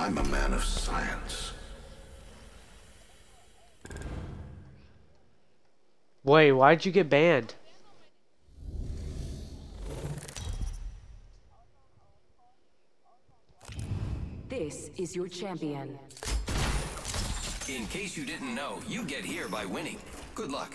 I'm a man of science. Wait, why'd you get banned? This is your champion. In case you didn't know, you get here by winning. Good luck.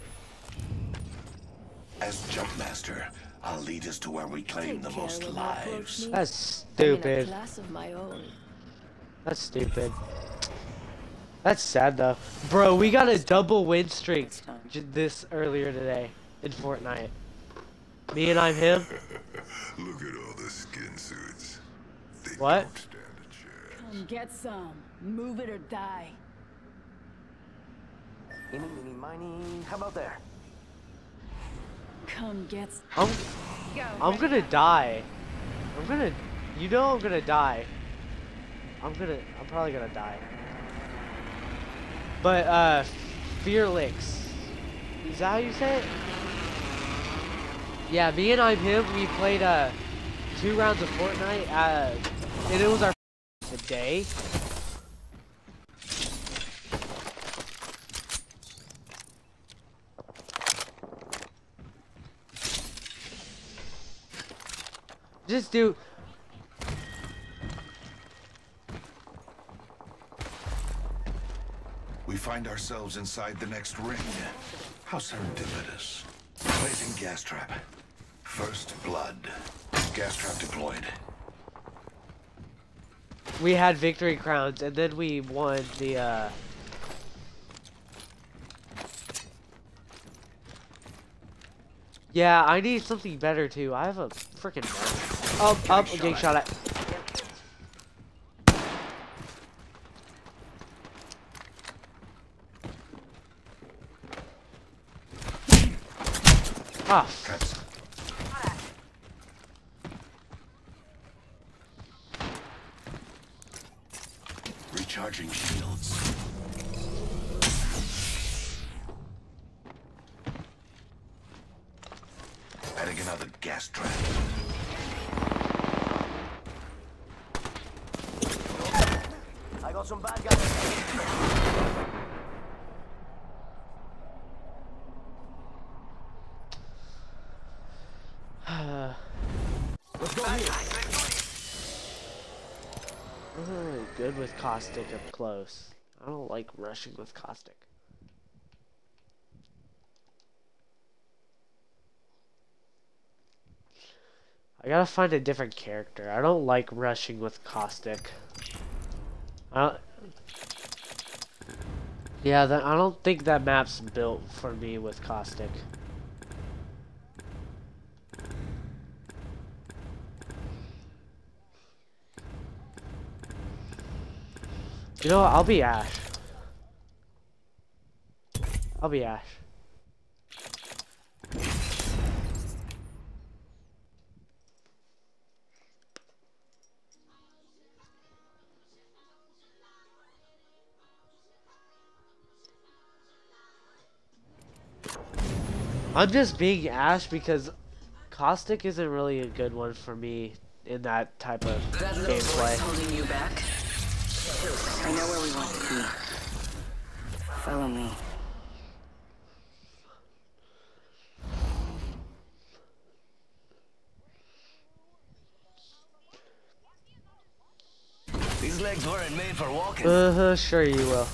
As Jumpmaster, I'll lead us to where we claim the most lives. That's I'm in a stupid. class of my own. That's stupid. That's sad though. Bro, we got a double win streak this earlier today in Fortnite. Me and I'm him. Look at all the skin suits. They What? don't stand a chance. Come get some. Move it or die. Eeny, meeny, miny. How about there? Come get some. I'm gonna die. I'm gonna die. I'm probably gonna die. But Fearlix. Is that how you say it? Yeah, me and I'm him, we played 2 rounds of Fortnite and it was our day. Just do. We find ourselves inside the next ring. How serendipitous. Placing gas trap. First blood. Gas trap deployed. We had victory crowns and then we won the Yeah, I need something better too. I have a freaking up, I'm getting shot at. Ah. Recharging shields. Adding another gas trap. I got some bad guys. Let's go here. I'm not really good with caustic up close. I don't like rushing with caustic. I gotta find a different character. I don't like rushing with caustic. Yeah, I don't think that map's built for me with caustic. You know what? I'll be Ash. I'll be Ash. I'm just being Ash because caustic isn't really a good one for me in that type of gameplay. Holding you back. I know where we want to be. Follow me. These legs weren't made for walking. Sure you will.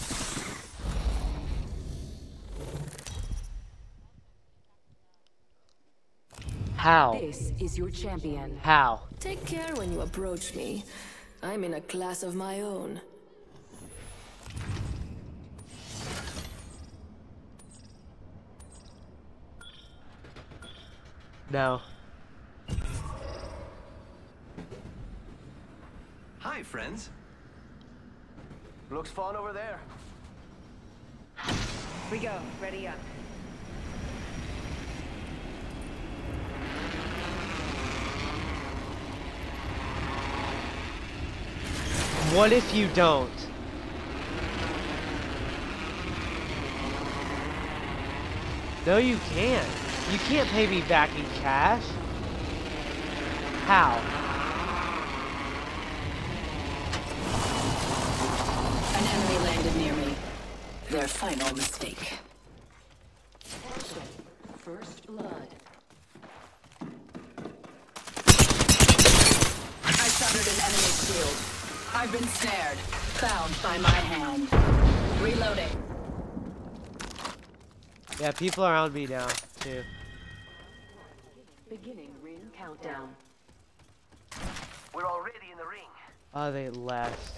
How? This is your champion. How? Take care when you approach me. I'm in a class of my own. No. Hi, friends. Looks fun over there. We go. Ready up. What if you don't? No, you can't. You can't pay me back in cash. How? landed near me. Their final mistake. First blood. I shattered an enemy's shield. I've been snared. Found by my hand. Reloading. Yeah, people are on me now, too. Beginning ring countdown. We're already in the ring. Oh, they left.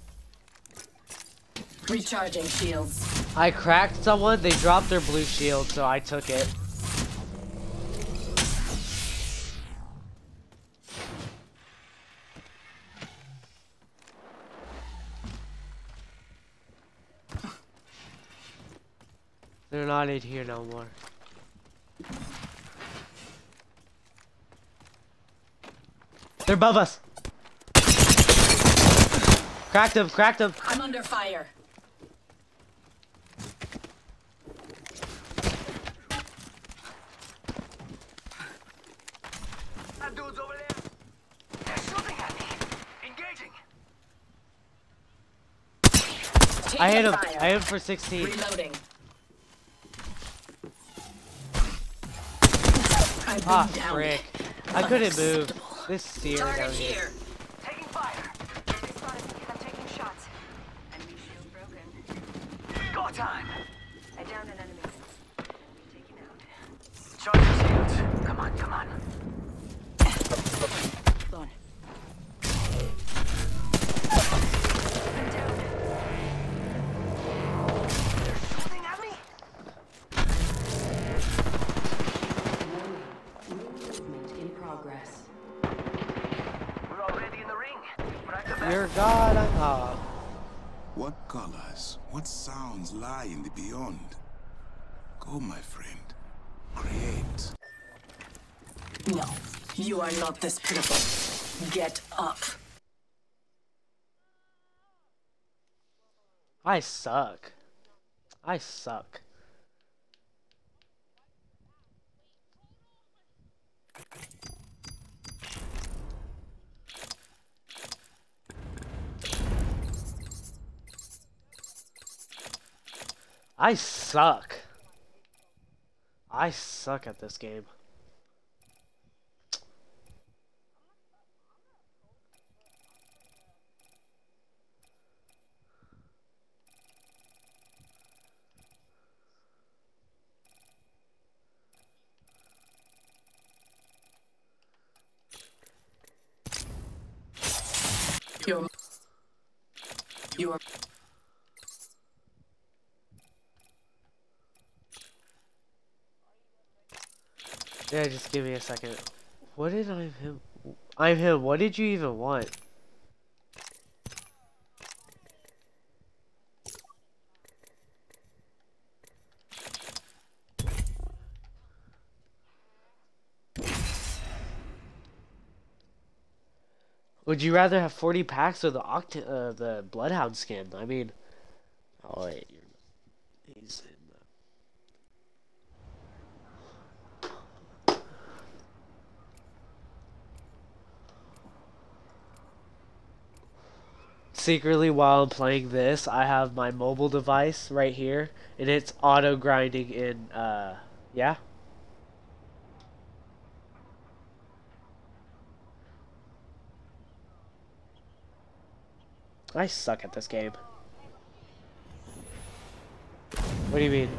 Recharging shields. I cracked someone, they dropped their blue shield, so I took it. They're not in here no more. They're above us. Cracked him, cracked him. I'm under fire. That dude's over there. They're shooting at me. Engaging. I hit Taking him. fire. I hit him for 16. Reloading. I've been Ah, down. frick. I couldn't move. This seer down Target here. here. Taking fire. They spotted me. I'm taking shots. Enemy shield broken. Go time. I downed an enemy. Enemy taken out. Charge your shields. Come on, come on. Gone. I'm down. They're shooting at me. Movement in progress. We're already in the ring. Back to back. You're God. Oh. What colors, what sounds lie in the beyond? Go, my friend. Create. No, you are not this pitiful. Get up. I suck. I suck. I suck. I suck at this game. You're Yeah, just give me a second. What did I'm him? I'm him. What did you even want? Would you rather have 40 packs or the Bloodhound skin? I mean, oh wait, he's in the... Secretly, while I'm playing this, I have my mobile device right here, and it's auto grinding in, yeah. I suck at this game. What do you mean?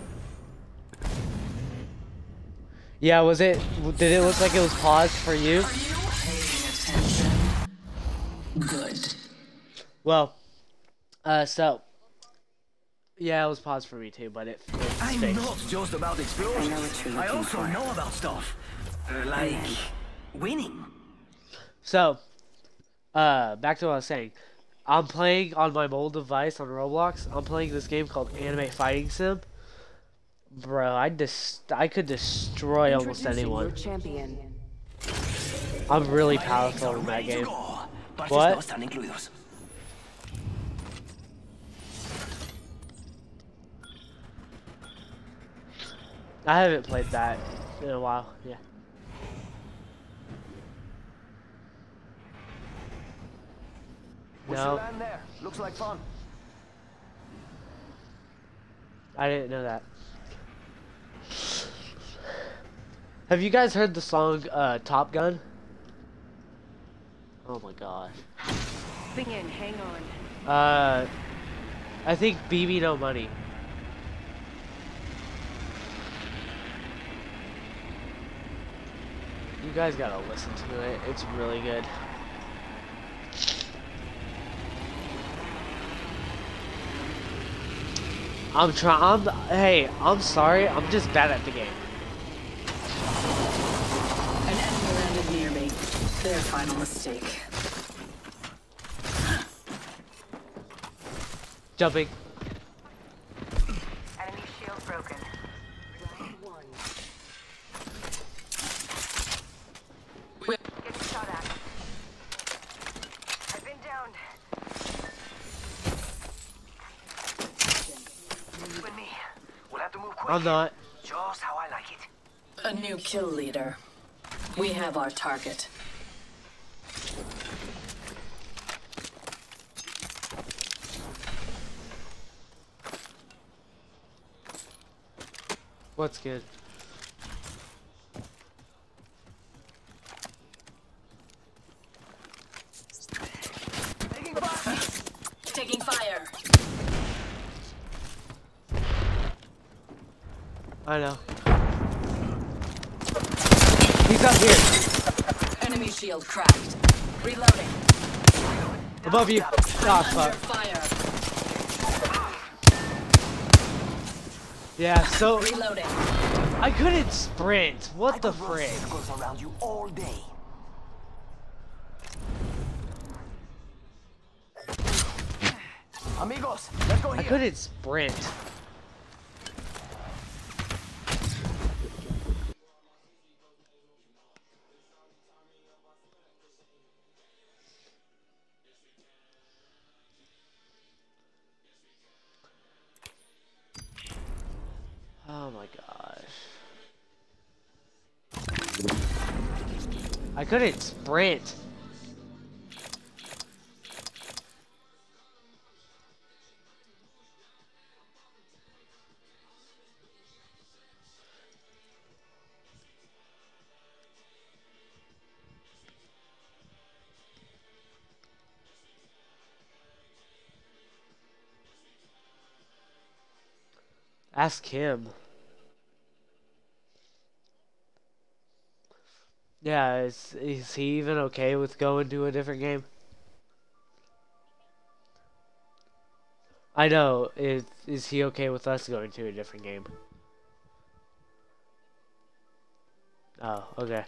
Yeah, was it? Did it look like it was paused for you? Are you paying attention? Good. Well, so yeah, it was paused for me too, but it I'm fixed. not just about explosions. I know what you're I looking also for. know about stuff. Like winning. So, back to what I was saying. I'm playing on my mobile device on Roblox. I'm playing this game called Anime Fighting Sim. Bro, I could destroy almost anyone. Your champion. I'm really powerful in that Ready to game. go. Parches What? no están incluidos. I haven't played that in a while. Yeah. We should No. land there. Looks like fun. I didn't know that. Have you guys heard the song Top Gun? Oh my gosh. Thing in, hang on. I think BB No Money. You guys gotta listen to it. It's really good. Hey, I'm sorry. I'm just bad at the game. An enemy landed near me. Their final mistake. Jumping. Enemy shield broken. Round one. Getting shot at. I've been downed. With me. We'll have to move quick. I'm not. Just how I like it. A new kill leader. We have our target. What's good? Taking fire. I know. He's up here. Enemy shield cracked. Reloading. Above you. Ah, Under fuck. fire. Yeah, so Reloading. I couldn't sprint. What the frick? Circles around you all day. Amigos, let's go I here. couldn't sprint. Oh my gosh. I couldn't sprint. Ask him. Yeah, is he even okay with going to a different game? I know. Is he okay with us going to a different game? Oh, okay.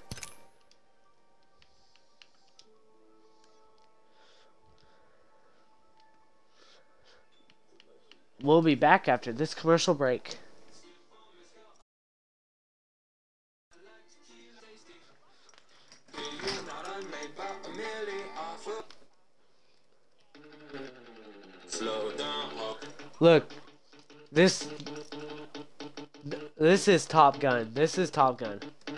We'll be back after this commercial break. Look, this is Top Gun. This is Top Gun.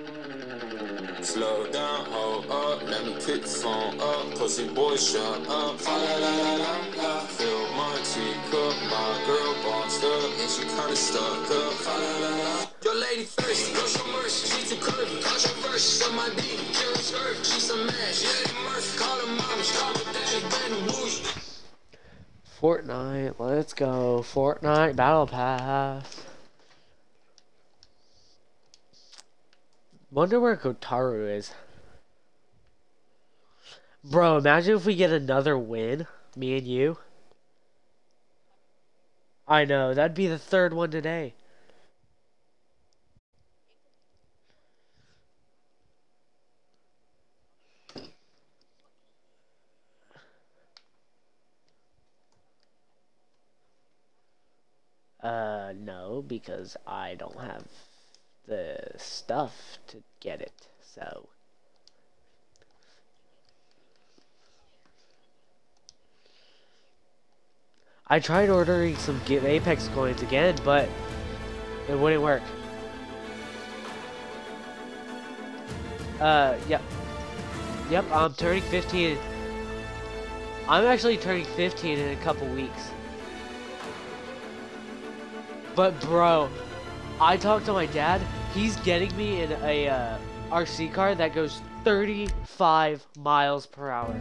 Slow down, hold up, let me pick the phone up. Pussy boy, shut up. La la la la la la. Fill my teacup, my girl bossed up, and she kinda stuck up. La la la la. Your lady thirsty, no show mercy. She too curvy, controversial. On my D, Karen Skirt, she some ass. Yeah, Murphy, call her mom, she call her daddy, Ben Woosh. Fortnite, let's go. Fortnite Battle Pass. Wonder where Kotaru is. Bro, imagine if we get another win, me and you. I know, that'd be the third one today. No, because I don't have the stuff to get it, so. I tried ordering some Apex coins again, but it wouldn't work. Yep. Yep, I'm turning 15. I'm actually turning 15 in a couple weeks. But bro, I talked to my dad. He's getting me in a RC car that goes 35 miles per hour.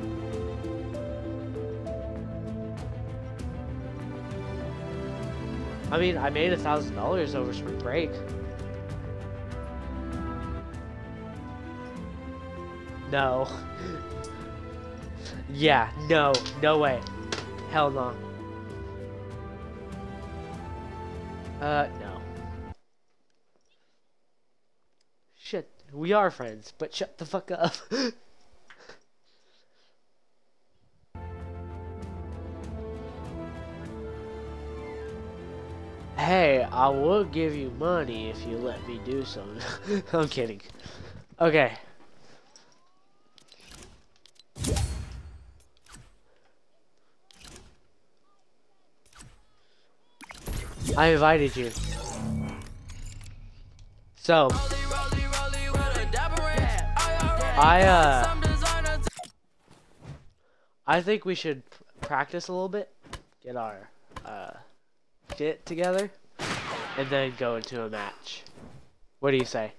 I mean, I made $1,000 over spring break. No. Yeah, no way. Hell no. No. Shit, we are friends, but shut the fuck up. Hey, I will give you money if you let me do something. I'm kidding. Okay. I invited you. So, I think we should practice a little bit, get our shit together, and then go into a match. What do you say?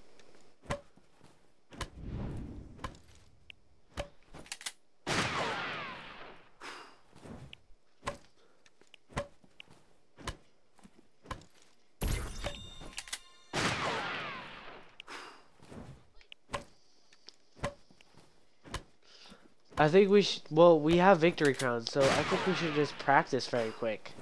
I think we should, well, we have victory crowns, so I think we should just practice very quick.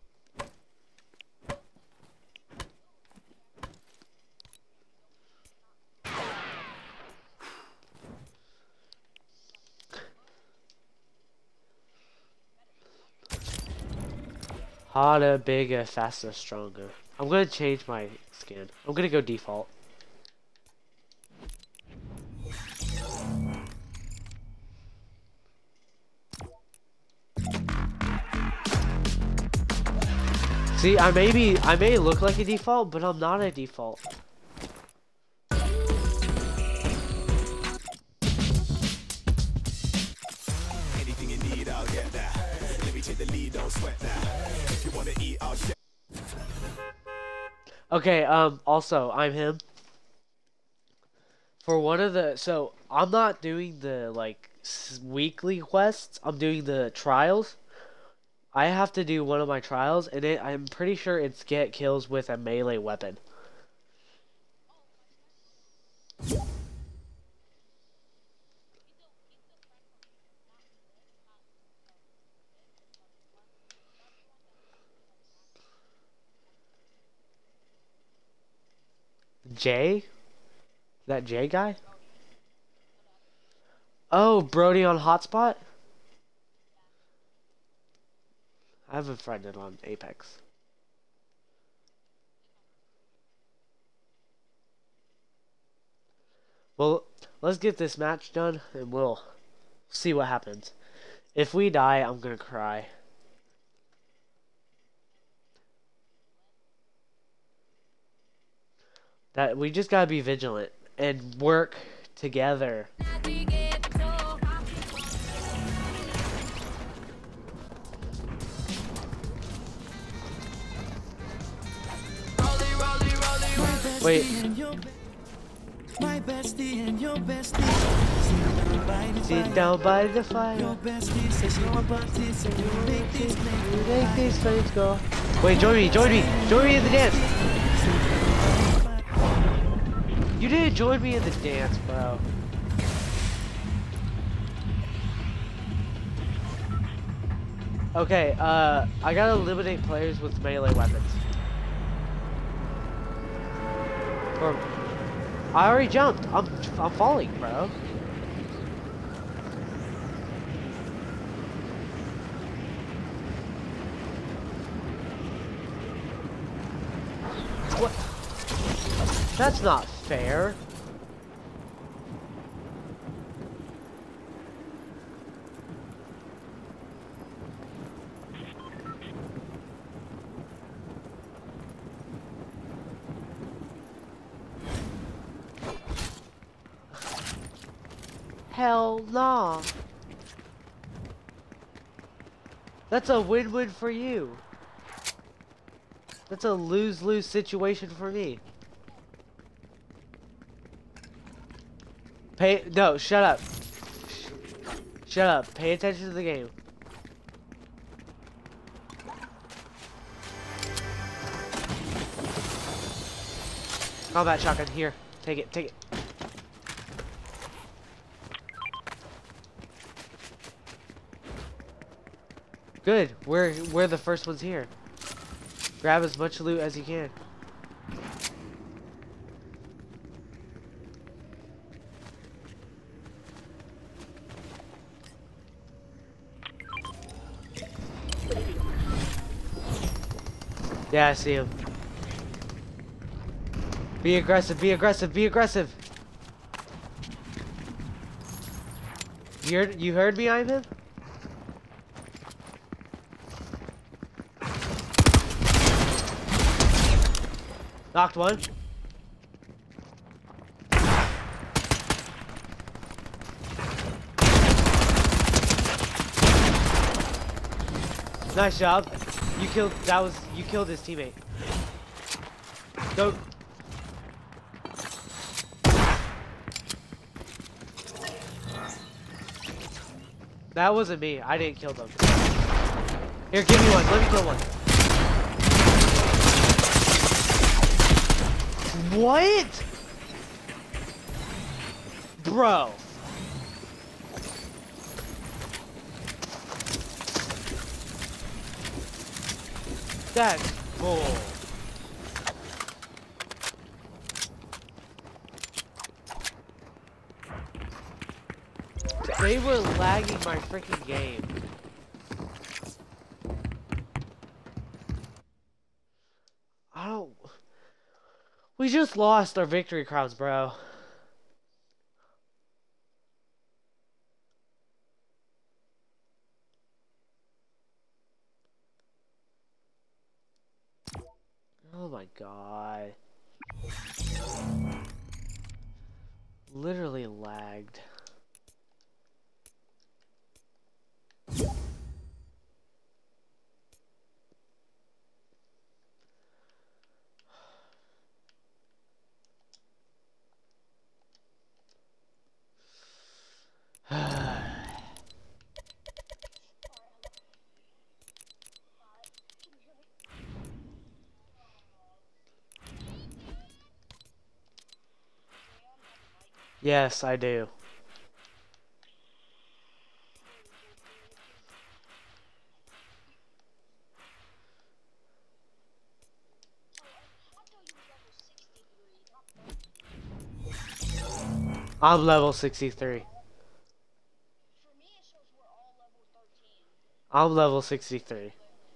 Harder, bigger, faster, stronger. I'm gonna change my skin. I'm gonna go default. See, I may look like a default, but I'm not a default. Anything you need, I'll get that. Let me take the lead, don't sweat that. If you wanna eat, I'll share. Okay, also, I'm him. For one of the, so, I'm not doing the, like, weekly quests, I'm doing the trials. I have to do one of my trials, and I'm pretty sure it's get kills with a melee weapon. Jay? That Jay guy? Oh, Brody on Hotspot? I have a friend on Apex. Well, let's get this match done and we'll see what happens. If we die, I'm gonna cry. That we just gotta be vigilant and work together. Wait. My bestie and your bestie sit down by the fire. Your bestie says your buddy, so you make these flames go. Wait, join me in the dance. You didn't join me in the dance, bro. Okay, I gotta eliminate players with melee weapons. Or, I already jumped. I'm falling, bro. What? That's not fair. Hell no. That's a win-win for you. That's a lose-lose situation for me. No, shut up. Shut up. Pay attention to the game. Combat shotgun here. Take it, take it. Good. We're the first ones here. Grab as much loot as you can. Yeah, I see him. Be aggressive, be aggressive, be aggressive. You heard me, Ivan? Knocked one. Nice job. You killed his teammate. Go. That wasn't me. I didn't kill them. Here, give me one. Let me kill one. What? Bro. That's bull. They were lagging my freaking game. We just lost our victory crowns, bro. Oh my god. Literally lagged. Yes, I do. I'm level 63. I'm level 63.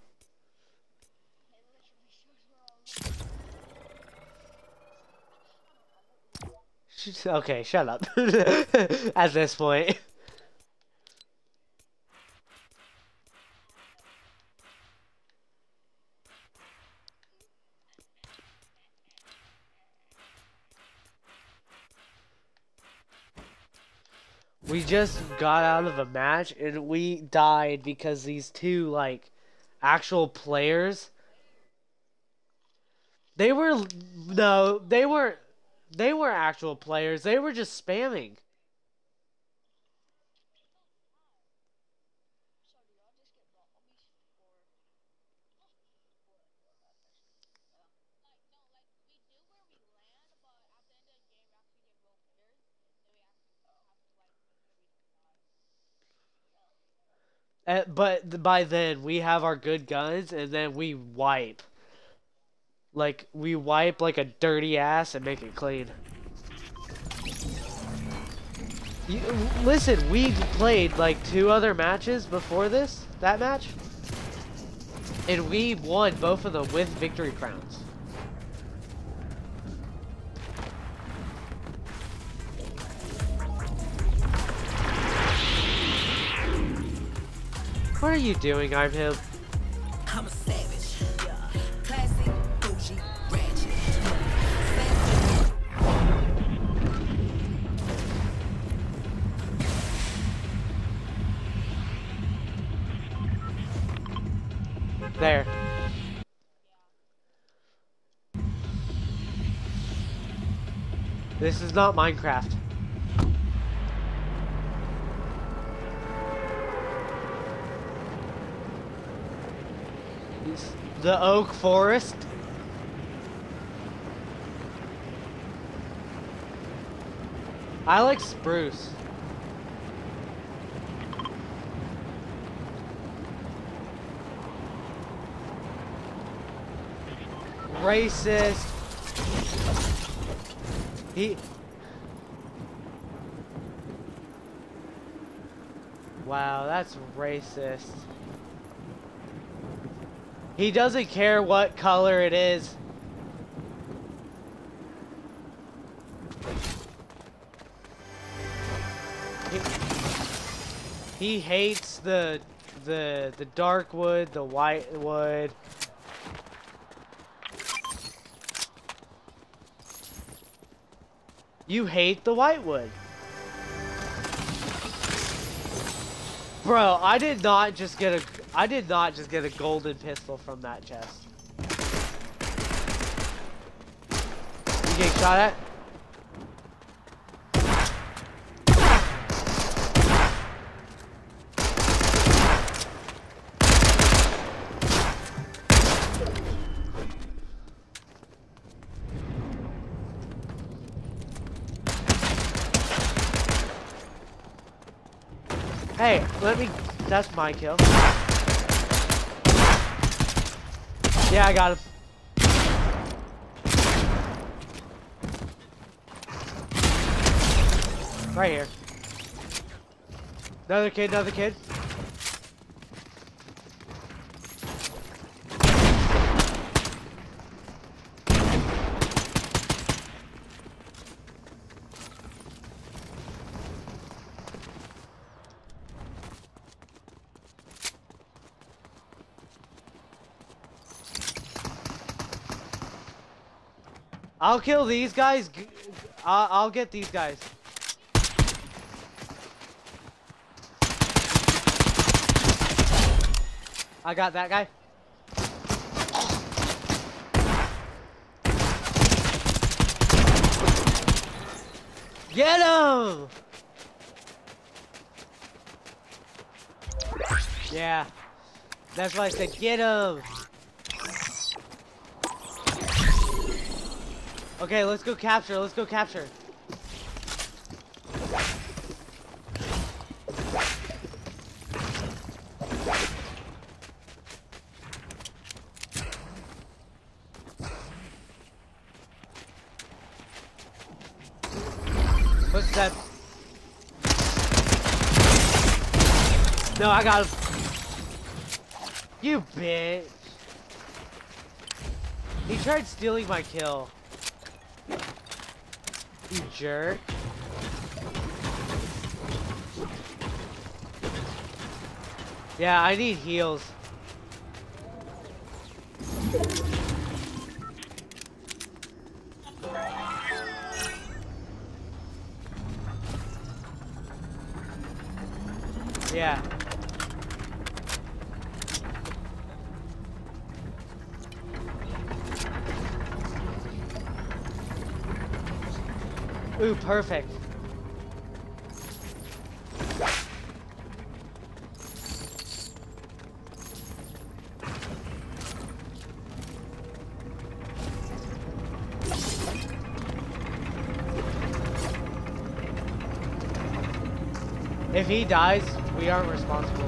Okay, shut up. At this point. We just got out of a match and we died because these two, like, actual players. They were actual players. They were just spamming. But by then, we have our good guns, and then we wipe. Like, we wipe like a dirty ass and make it clean. Listen, we played like 2 other matches before that match. And we won both of them with victory crowns. What are you doing, I'm him? I'm a savage. Classic, bougie, ratchet. There. This is not Minecraft. The oak forest. I like spruce. Racist. Wow, that's racist. He doesn't care what color it is. He hates the dark wood, the white wood. You hate the white wood. Bro, I did not just get a golden pistol from that chest. You getting shot at? Hey, that's my kill. Yeah, I got him. Right here. Another kid. I'll kill these guys. I'll get these guys. I got that guy. Get him! Yeah. That's why I said get him. Okay, let's go capture. Let's go capture. What's that? No, I got him. You bitch. He tried stealing my kill. You jerk. Yeah, I need heals. Yeah. Ooh, perfect. If he dies, we aren't responsible.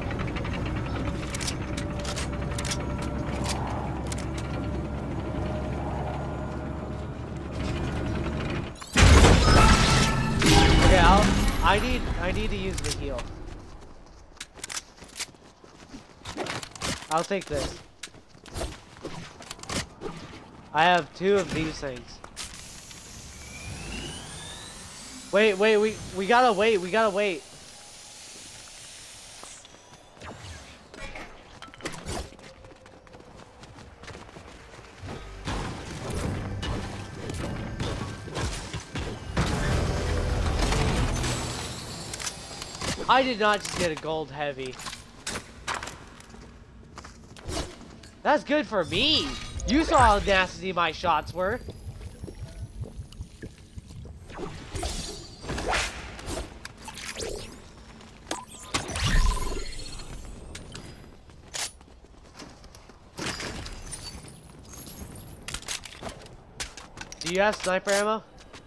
Okay, I need to use the heal. I'll take this. I have 2 of these things. Wait, we gotta wait. I did not just get a gold heavy. That's good for me. You saw how nasty my shots were. Do you have sniper ammo?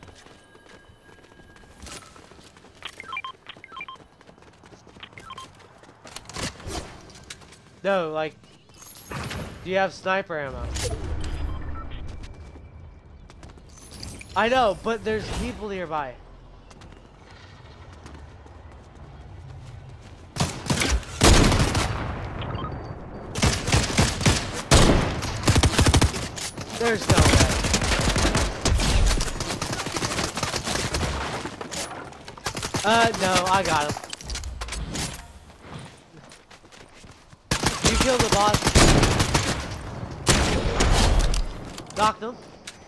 No, like, do you have sniper ammo? I know, but there's people nearby. There's no way. No, I got him. You killed the boss. Knocked him.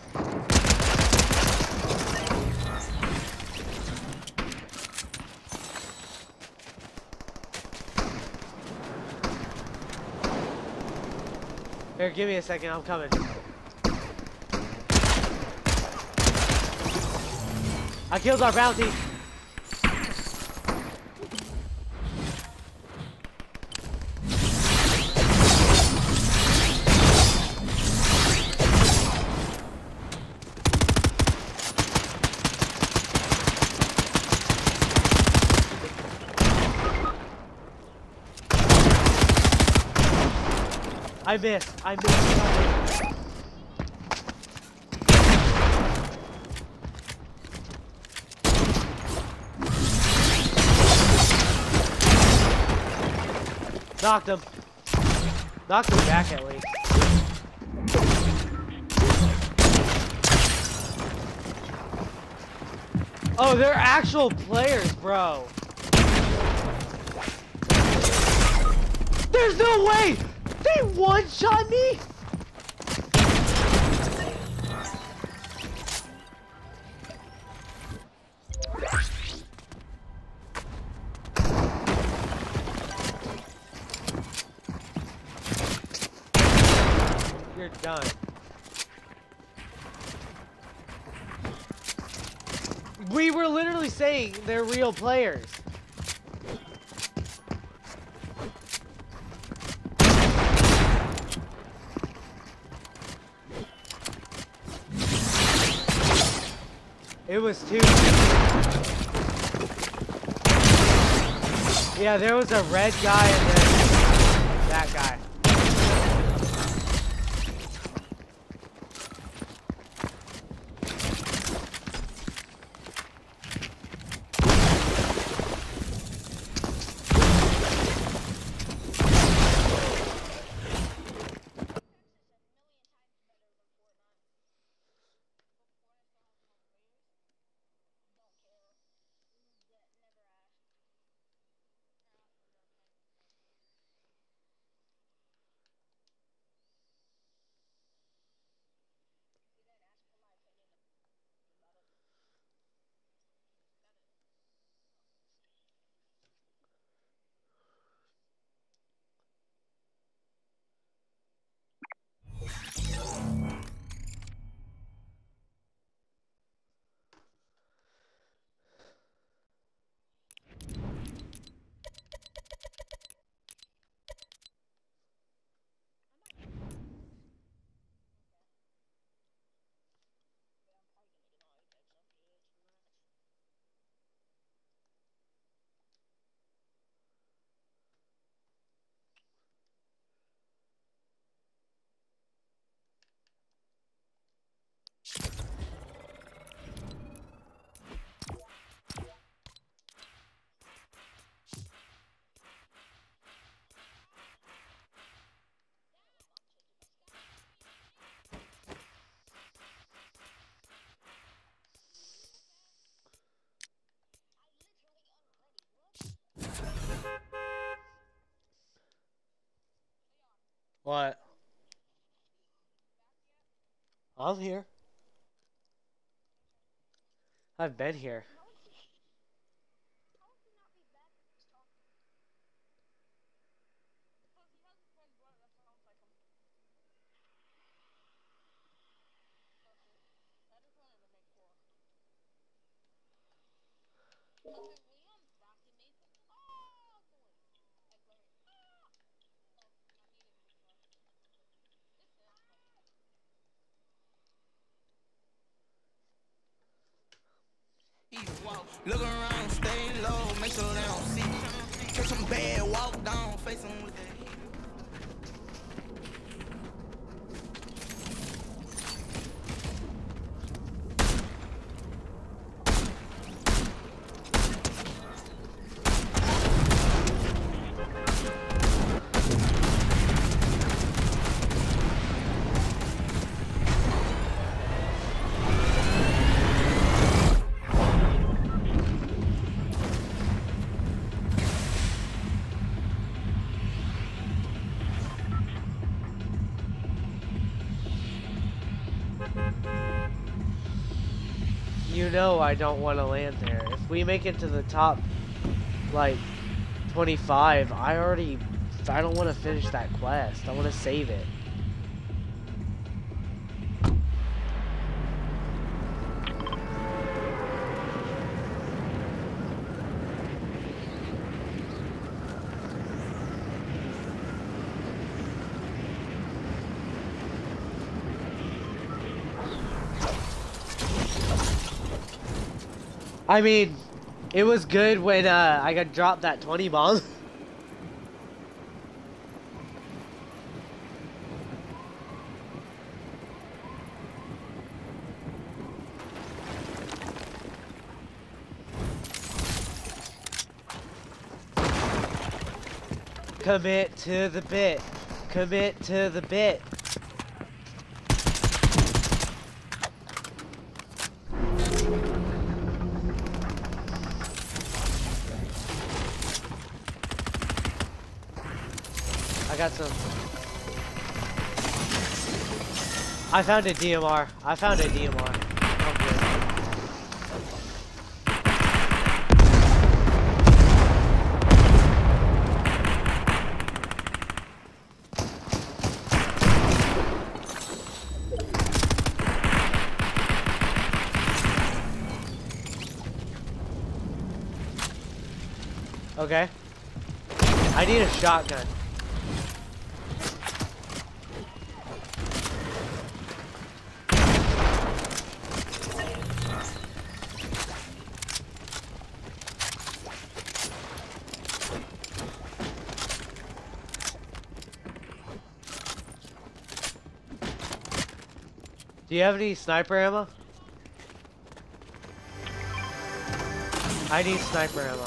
Here, give me a second, I'm coming. I killed our bounty. I missed. I missed. Knocked him. Knocked him back at least. Oh, they're actual players, bro. There's no way! They one-shot me? You're done. We were literally saying they're real players. It was two. Yeah, there was a red guy and then that guy. What? I'm here. I've been here. Look around, stay low, make sure they don't see. Catch them bad, walk down, face them with that. You know I don't want to land there. If we make it to the top, like, 25, I don't want to finish that quest. I want to save it. I mean, it was good when I got dropped that 20 bomb. Commit to the bit. Commit to the bit. I got some. I found a DMR. I found a DMR. Okay. I need a shotgun. Do you have any sniper ammo? I need sniper ammo.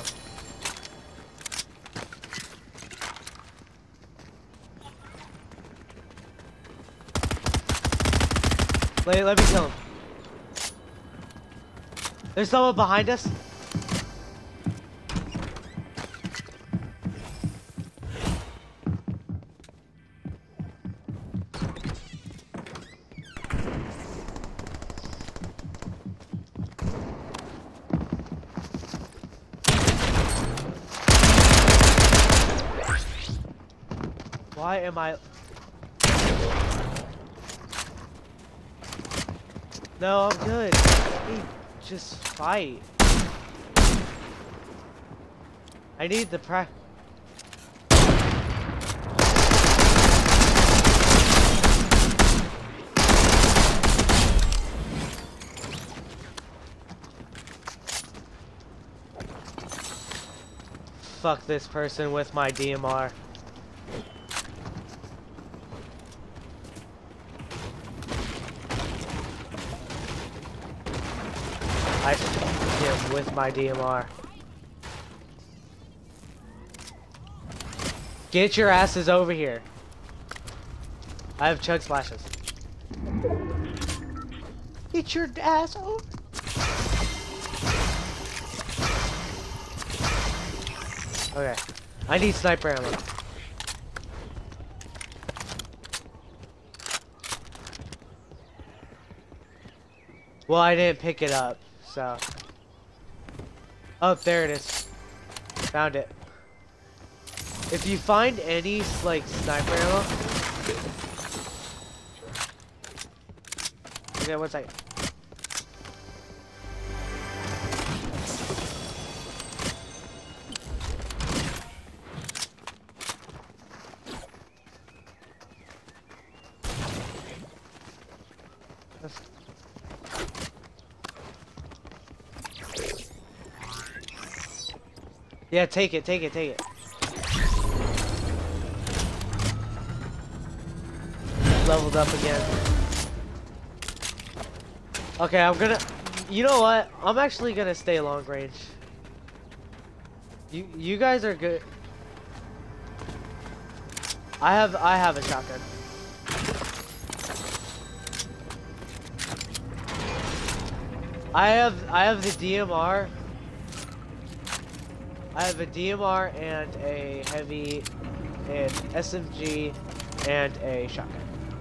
Let me kill him. There's someone behind us. Why am I... No, I'm good. Let me just fight. I need the Fuck this person with my DMR. I fucked him with my DMR. Get your asses over here. I have chug splashes. Get your ass over. Okay. I need sniper ammo. Well, I didn't pick it up, so. Oh, there it is. Found it. If you find any, like, sniper ammo. Okay, 1 second. Yeah, take it, take it, take it. Leveled up again. Okay, I'm gonna... You know what? I'm actually gonna stay long range. You guys are good. I have a shotgun. I have the DMR. I have a DMR and a heavy, and SMG, and a shotgun.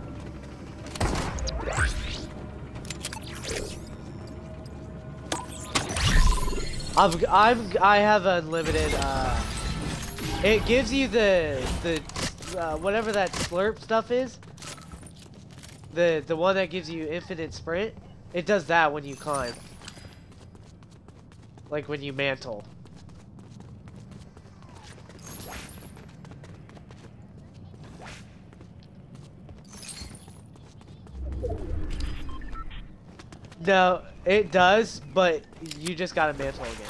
I have unlimited. It gives you the whatever that slurp stuff is. The one that gives you infinite sprint. It does that when you climb. Like when you mantle. No, it does, but you just gotta mantle again.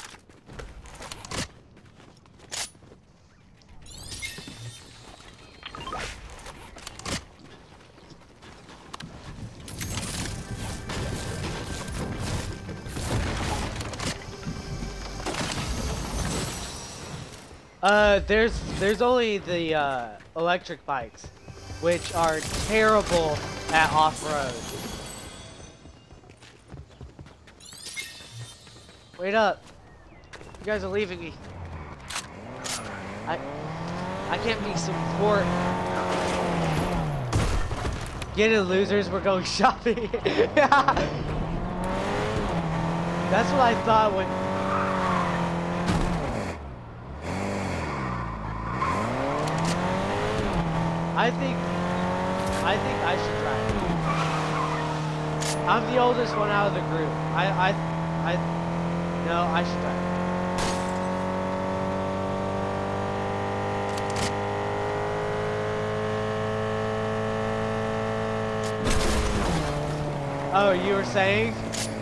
There's only the electric bikes, which are terrible at off-road. Wait up! You guys are leaving me. I can't be support. Get it, losers. We're going shopping. That's what I thought when. I think I should try it. I'm the oldest one out of the group. No, I should try it. Oh, you were saying?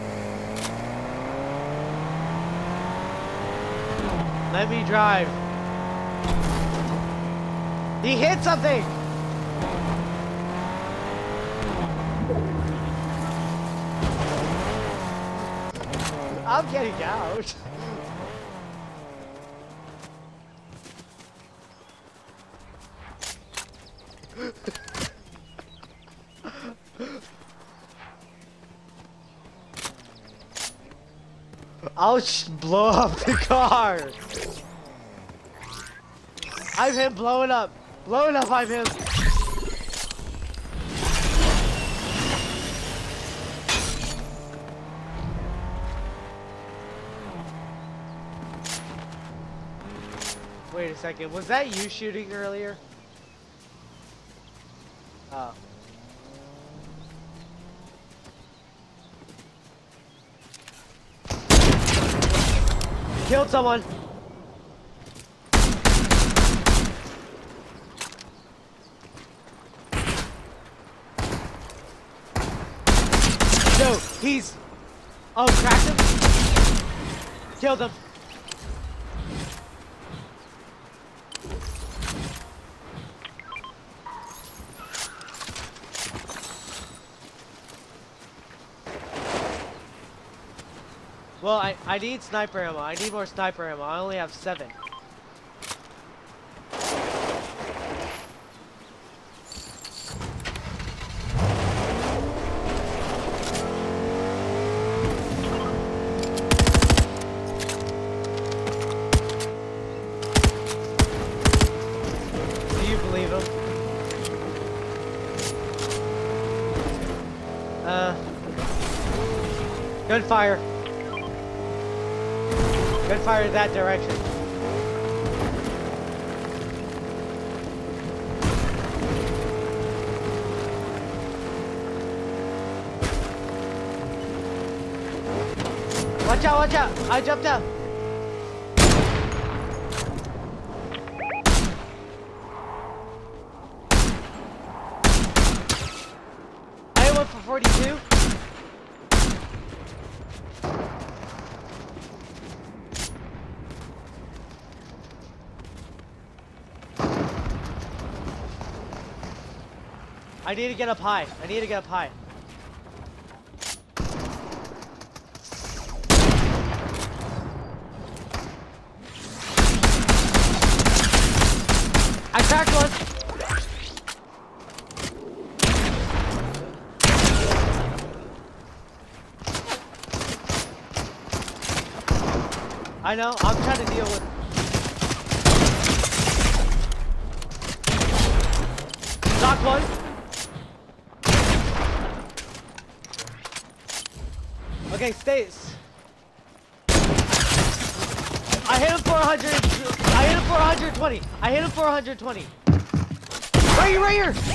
Let me drive. He hit something! I'm getting out. I'll blow up the car. I'm him blowing up. Blowing up, I'm him. Wait a second, was that you shooting earlier? Oh. Killed someone! No, he's... Oh, cracked him? Killed him. Well, I need sniper ammo. I need more sniper ammo. I only have 7. Do you believe him? Gunfire. Gunfire in that direction. Watch out, watch out! I jumped out! I went for 42. I need to get up high. I need to get up high. I cracked one. I know, I'm trying to deal with. Knock one. Okay, stays. I hit him for 100. I hit him for 120. I hit him for 120. Right here, right here.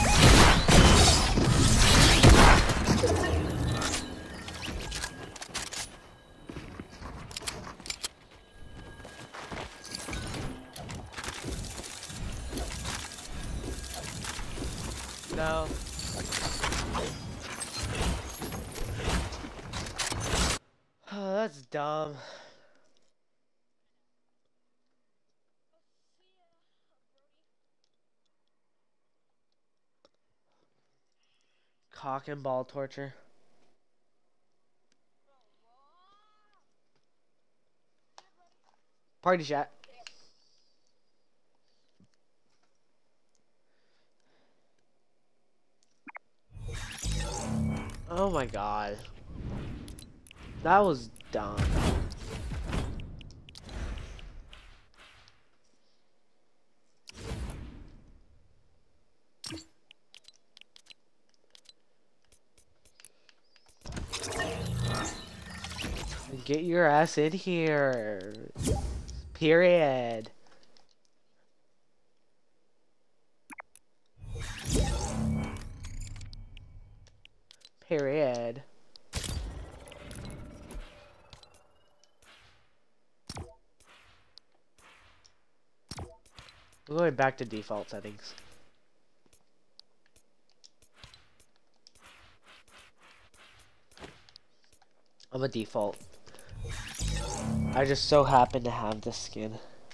No. Oh, that's dumb. Cock and ball torture. Party chat. Oh my god. That was dumb. Get your ass in here. Period. Period. We're going back to default settings. I'm a default. I just so happen to have this skin.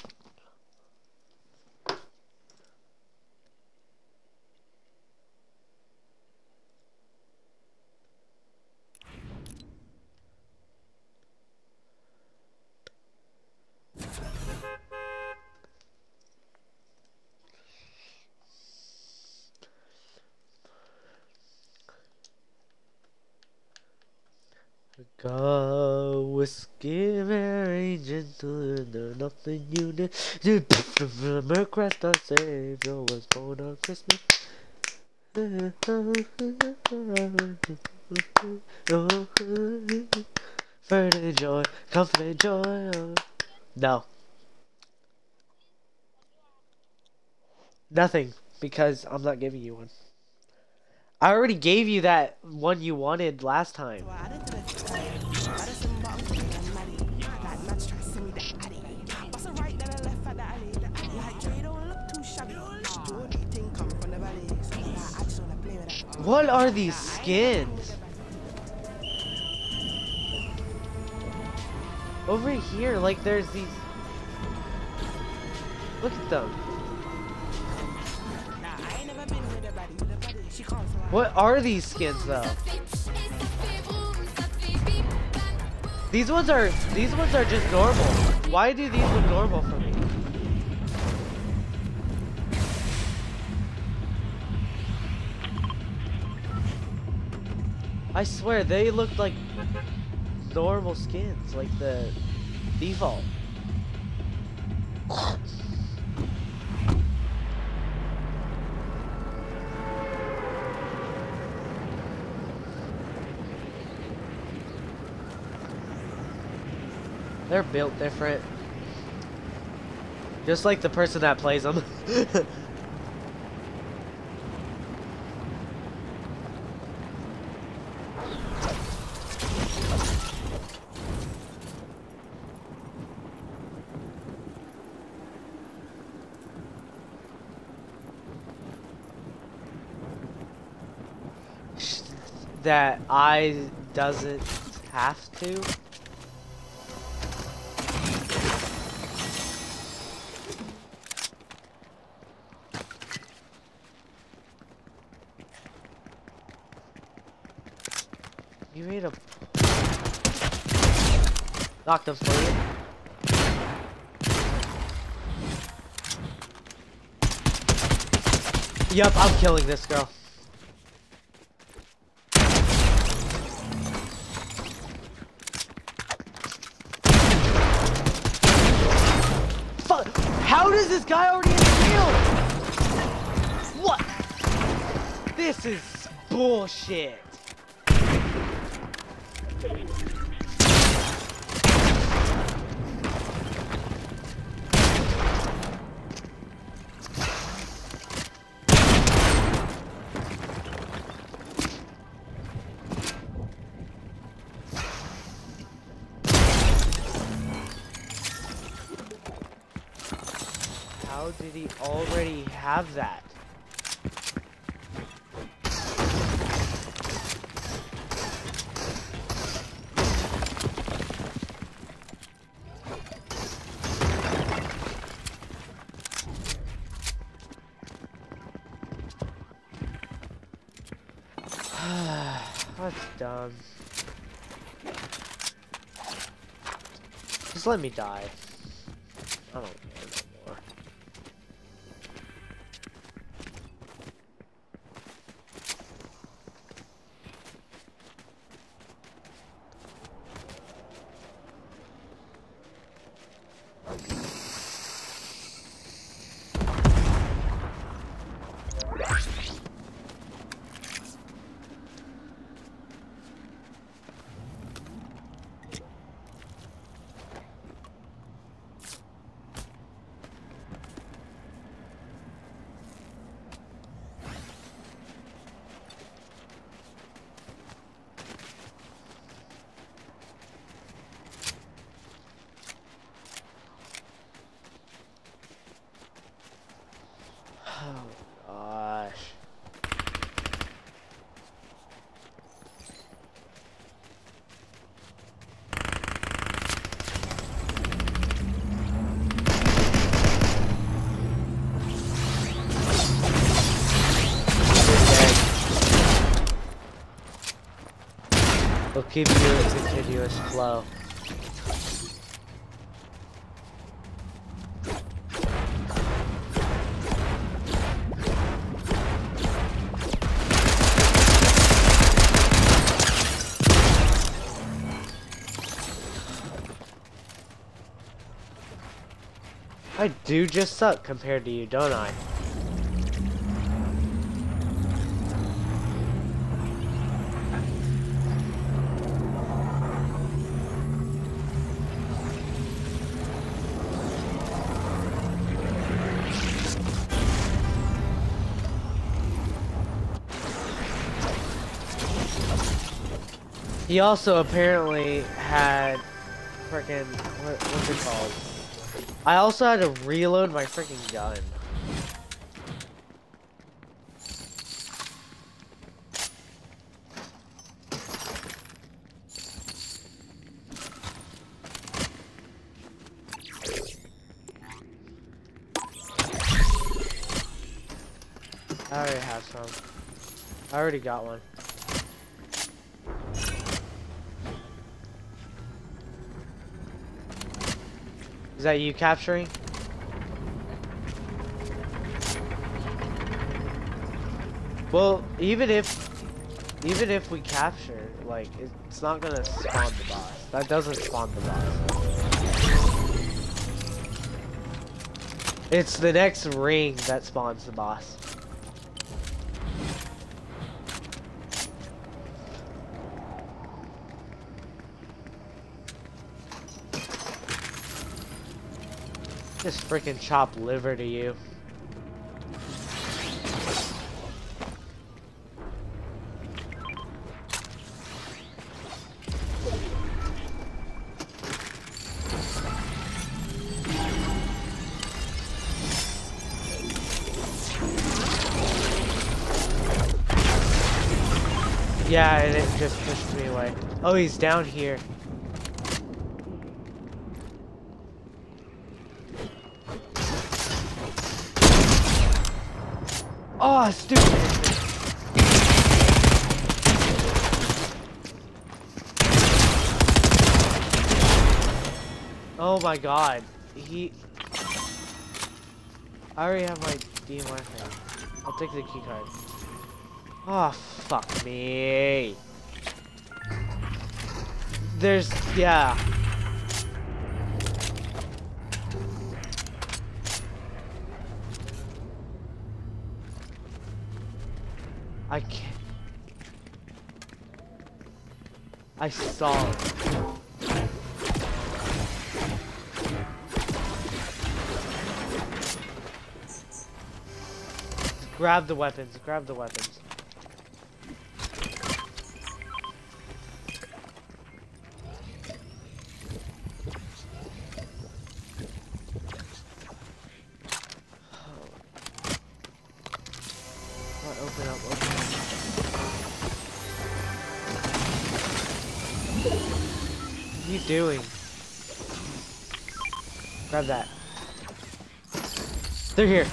Go whiskey very gentle, there's nothing you did. Remember Christ our Savior was born on Christmas. Further joy, comfort, joy. No. Nothing, because I'm not giving you one. I already gave you that one you wanted last time. What are these skins? Over here, like there's these. Look at them. What are these skins though? These ones are just normal. Why do these look normal for me? I swear they looked like normal skins, like the default. They're built different. Just like the person that plays them. That I doesn't have to. made a... Knocked him for you. Yup, I'm killing this girl. Fuck! How does this guy already have a kill? What? This is bullshit. How did he already have that? That's dumb. Just let me die. I don't care no more. Oh gosh. We'll keep you in continuous flow. I do just suck compared to you, don't I? He also apparently had frickin' what's it called? I also had to reload my freaking gun. I already have some. I already got one. Is that you capturing? Well, even if we capture, like, it's not gonna spawn the boss. That doesn't spawn the boss. It's the next ring that spawns the boss. Just freaking chop liver to you. Yeah, and it just pushed me away. Oh, he's down here. Oh, stupid. Oh my god. I already have my DMR thing. I'll take the key card. Oh, fuck me. Yeah. I can't. I saw it. Grab the weapons, grab the weapons. Open up, open up. What are you doing? Grab that. They're here.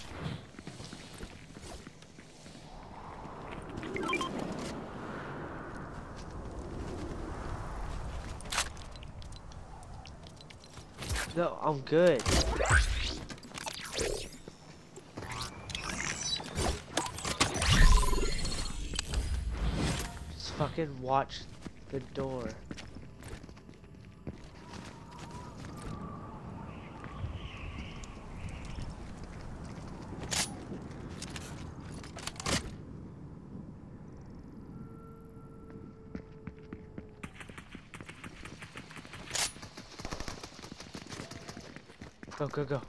No, I'm good. Just fucking watch the door. Go, go, go.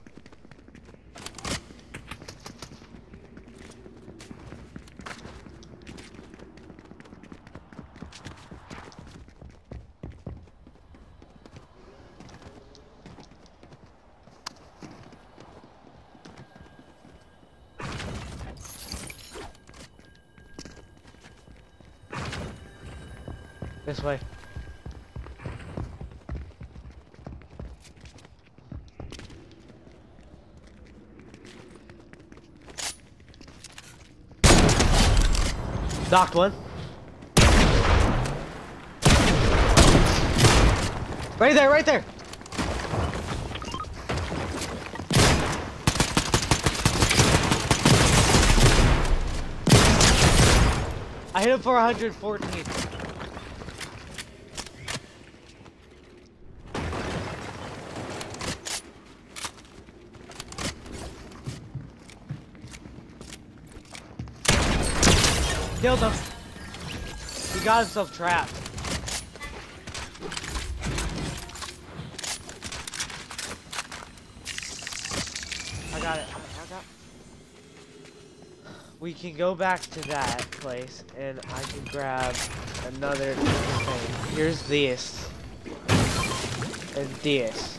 This way. Knocked one. Right there, right there. I hit him for 114. Killed him. He got himself trapped. I got it. We can go back to that place, and I can grab another thing. Here's this. And this.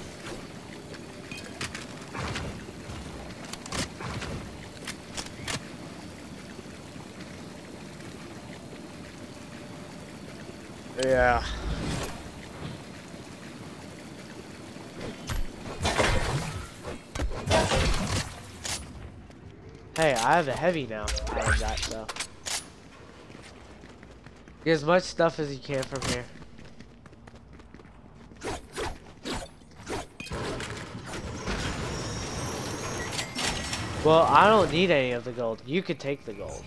Yeah. Hey, I have a heavy now. I have that, so. Get as much stuff as you can from here. Well, I don't need any of the gold. You could take the gold.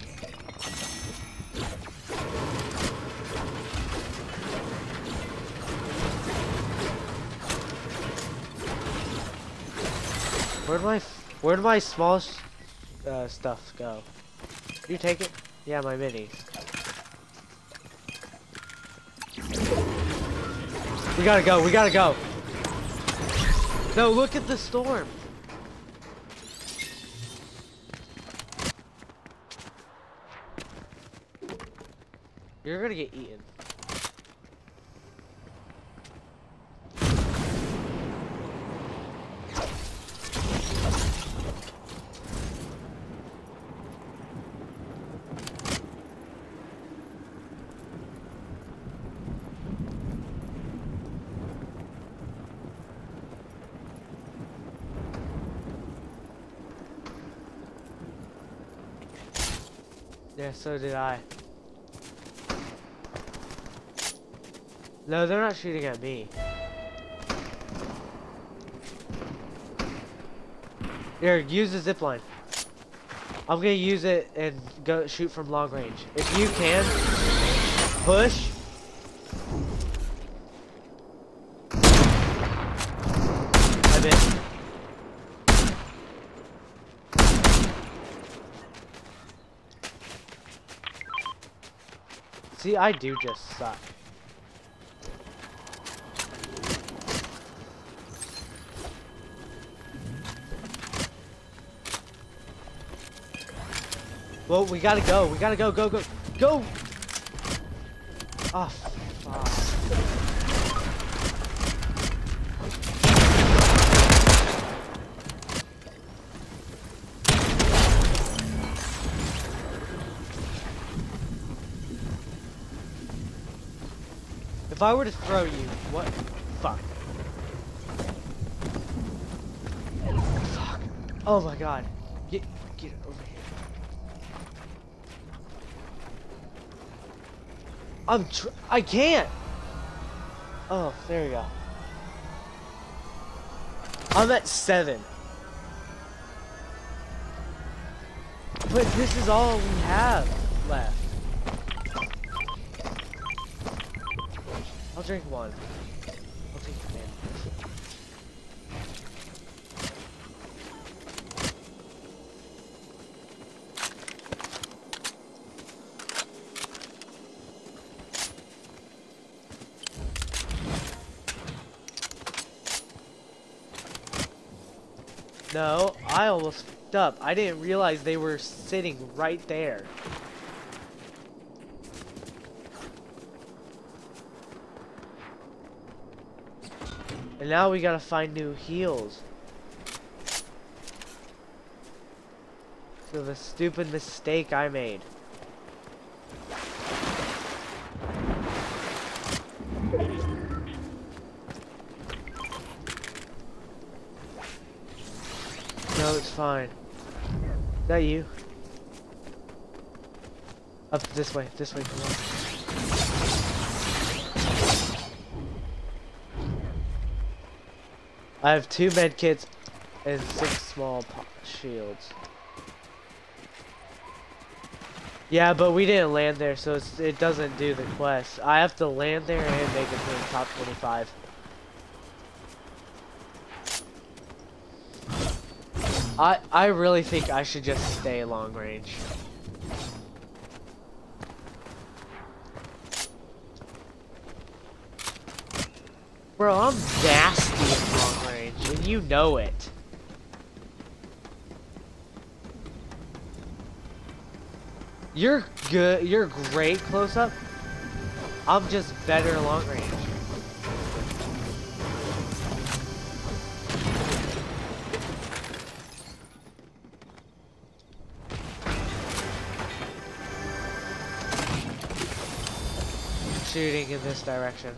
Where'd my small stuff go? You take it? Yeah, my minis. We gotta go, we gotta go. No, look at the storm. You're gonna get eaten. Yeah, so did I. No, they're not shooting at me. Here, use the zip line. I'm gonna use it and go shoot from long range. If you can, push. I missed. See, I do just suck. Well, we gotta go. We gotta go. Go, go, go! Oh, fuck. If I were to throw you, what? Fuck. Fuck. Oh my god. Get over here. I can't. Oh, there we go. I'm at 7. But this is all we have left. I'll drink one. I'll take the man. No, I almost fucked up. I didn't realize they were sitting right there. And now we gotta find new heals. So the stupid mistake I made. No, it's fine. Is that you? Up this way, come on. I have 2 med kits and 6 small shields. Yeah, but we didn't land there, so it doesn't do the quest. I have to land there and make it to the top 25. I really think I should just stay long range. Bro, I'm nasty in long range, and you know it. You're good, you're great close up. I'm just better long range. Shooting in this direction.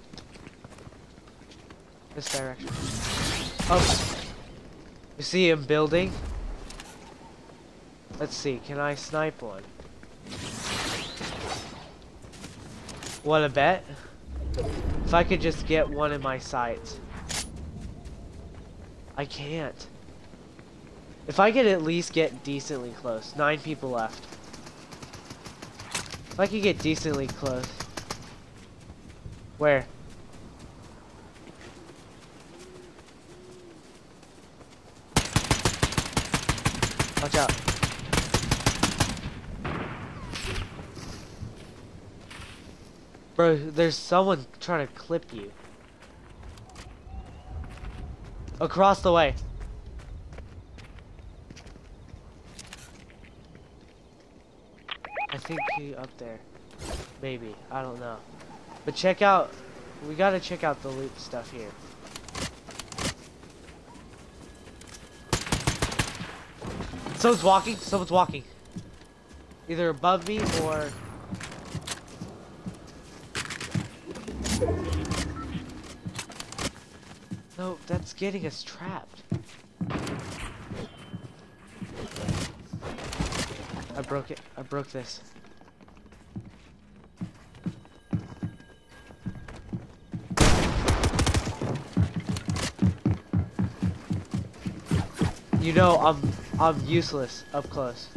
This direction. Oh! You see him building? Let's see, can I snipe one? Wanna bet? If I could just get one in my sights. I can't. If I could at least get decently close. 9 people left. If I could get decently close. Where? Watch out. Bro, there's someone trying to clip you. Across the way. I think he up there. Maybe. I don't know. But check out, we gotta check out the loot stuff here. Someone's walking. Either above me or... No, that's getting us trapped. I broke it. I broke this. You know I'm useless up close.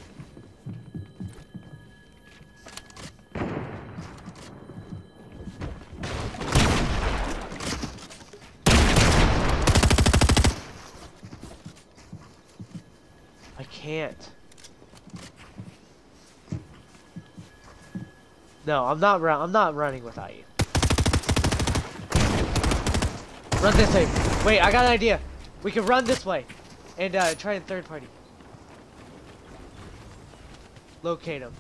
I can't. No, I'm not running without you. Run this way. Wait, I got an idea. We can run this way and try a third party. Locate him.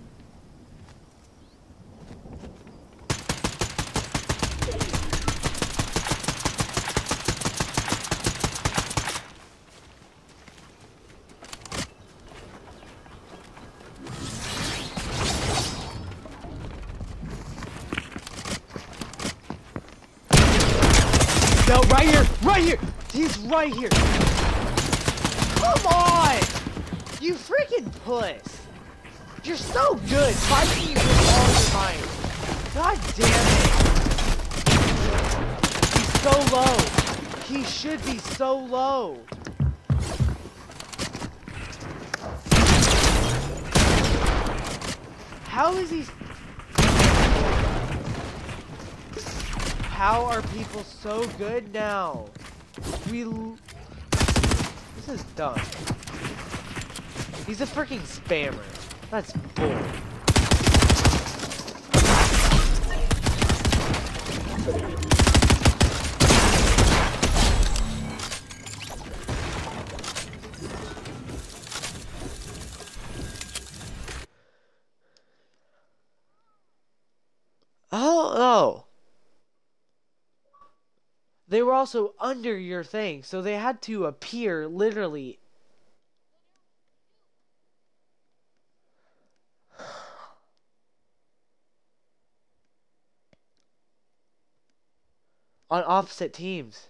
No, right here! Right here! He's right here! Come on! You freaking puss! You're so good fighting you with all your might! God damn it! He's so low! He should be so low! How is he... How are people so good now? This is dumb. He's a freaking spammer. That's bull. Oh. They were also under your thing, so they had to appear literally. On opposite teams.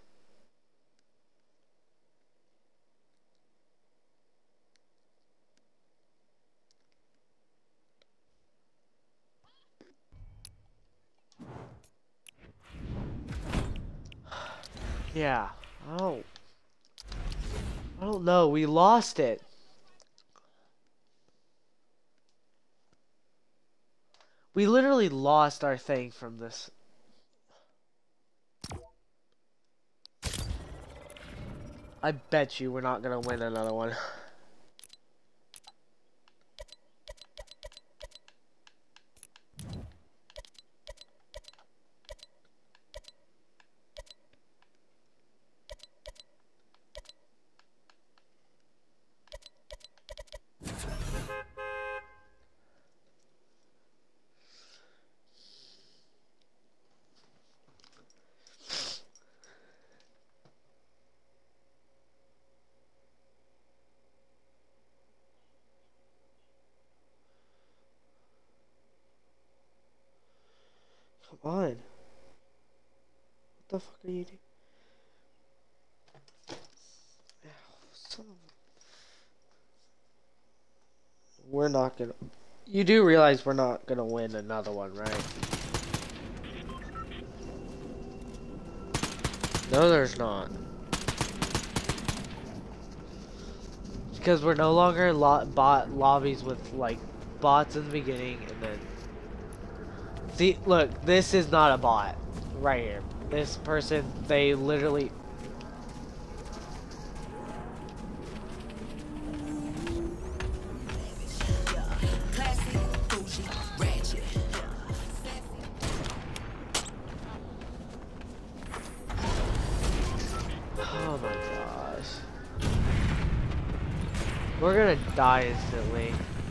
Yeah. Oh. I don't know. We lost it. We literally lost our thing from this. I bet you we're not gonna win another one. Come on. What the fuck are you doing? We're not gonna... You do realize we're not gonna win another one, right? No, there's not. Because we're no longer bot lobbies with, like, bots in the beginning and then... See, look, this is not a bot. Right here. This person, they literally... Oh my gosh. We're gonna die instantly.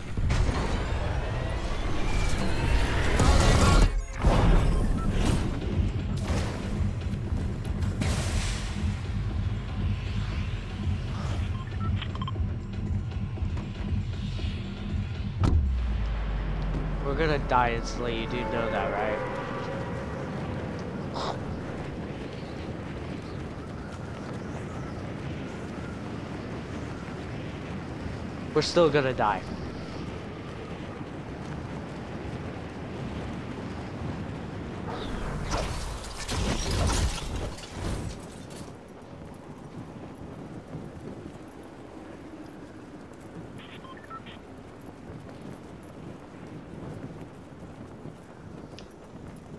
We're gonna die instantly, you do know that, right? We're still gonna die.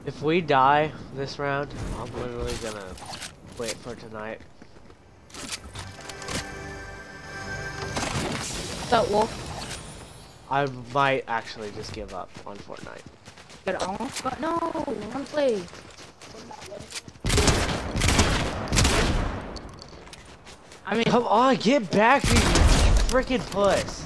If we die this round, I'm literally gonna quit for tonight. That wolf. I might actually just give up on Fortnite. But no, I wanna play. I mean, come on, get back, you freaking puss.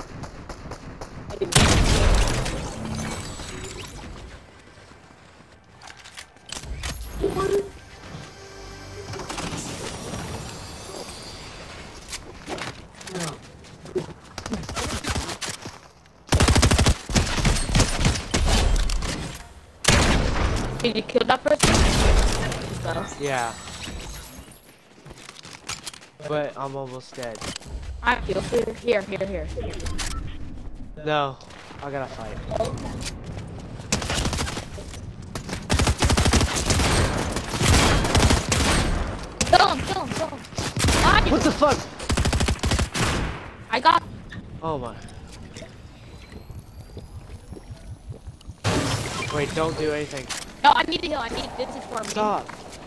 Did you kill that person? Yeah. But I'm almost dead. I feel here. No, I gotta fight. Kill him. What the fuck? I got. Oh my. Wait, don't do anything. No, I need to heal. This is for me. Stop.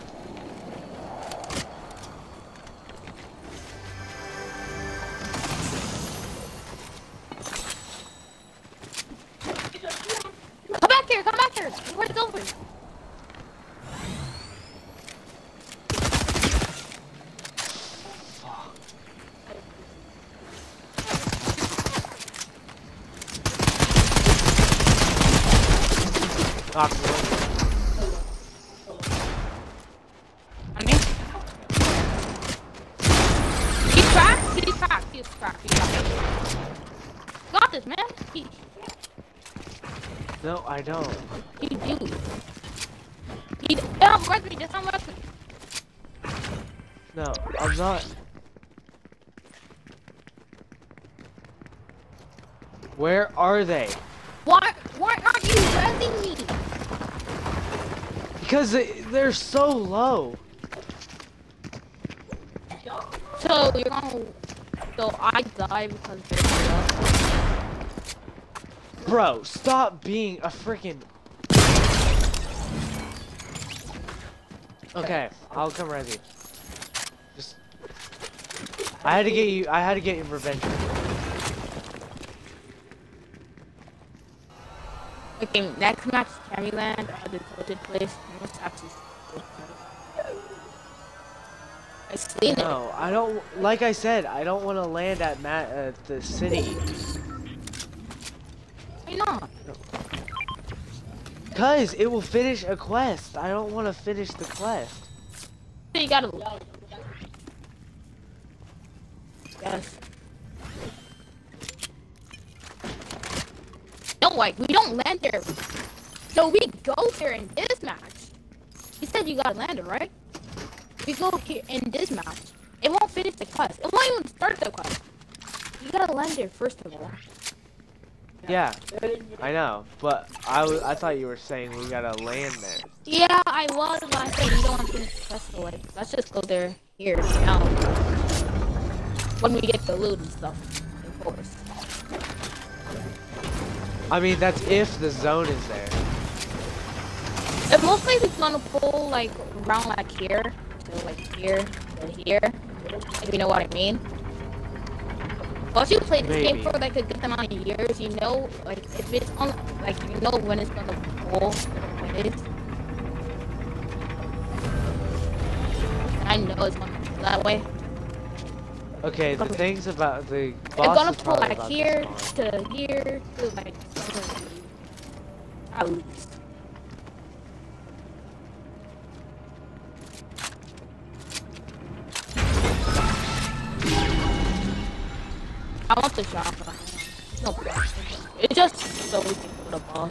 Come back here. Where's it over? He's cracked. Got this, man. No, I don't. You do. Don't rush me. Just don't rush me. No, I'm not. Where are they? Why aren't you resing me? Because they're so low. So you're gonna. So I die because they're low. Bro, stop being a freaking. Okay, I'll come res you. Just. I had to get you. I had to get your revenge. Okay, next match, Cammyland, or the tilted place. Most actually. I seen it. No, I don't. Like I said, I don't want to land at the city. Why not? Cause it will finish a quest. I don't want to finish the quest. So you gotta. Yes. No, like we don't land there. So we go there in this match. You said you gotta land it, right? We go here in this match. It won't finish the quest. It won't even start the quest. You gotta land there first of all. Yeah, I know, but I thought you were saying we gotta land there. Yeah, I was, but I said you don't want to finish the quest, so like, let's just go there, here, now. When we get the loot and stuff, of course. I mean, that's if the zone is there. It most likely it's gonna pull, like, around like here, so like here, to here, if you know what I mean. Once you play this game for like a good amount of years, you know, like if it's on, like you know when it's gonna pull, when it is. I know it's gonna pull that way. Okay, the things about the boss it's gonna is pull probably like about here to to here to like at least. I want the shotgun. No problem. It's just so we can put a ball.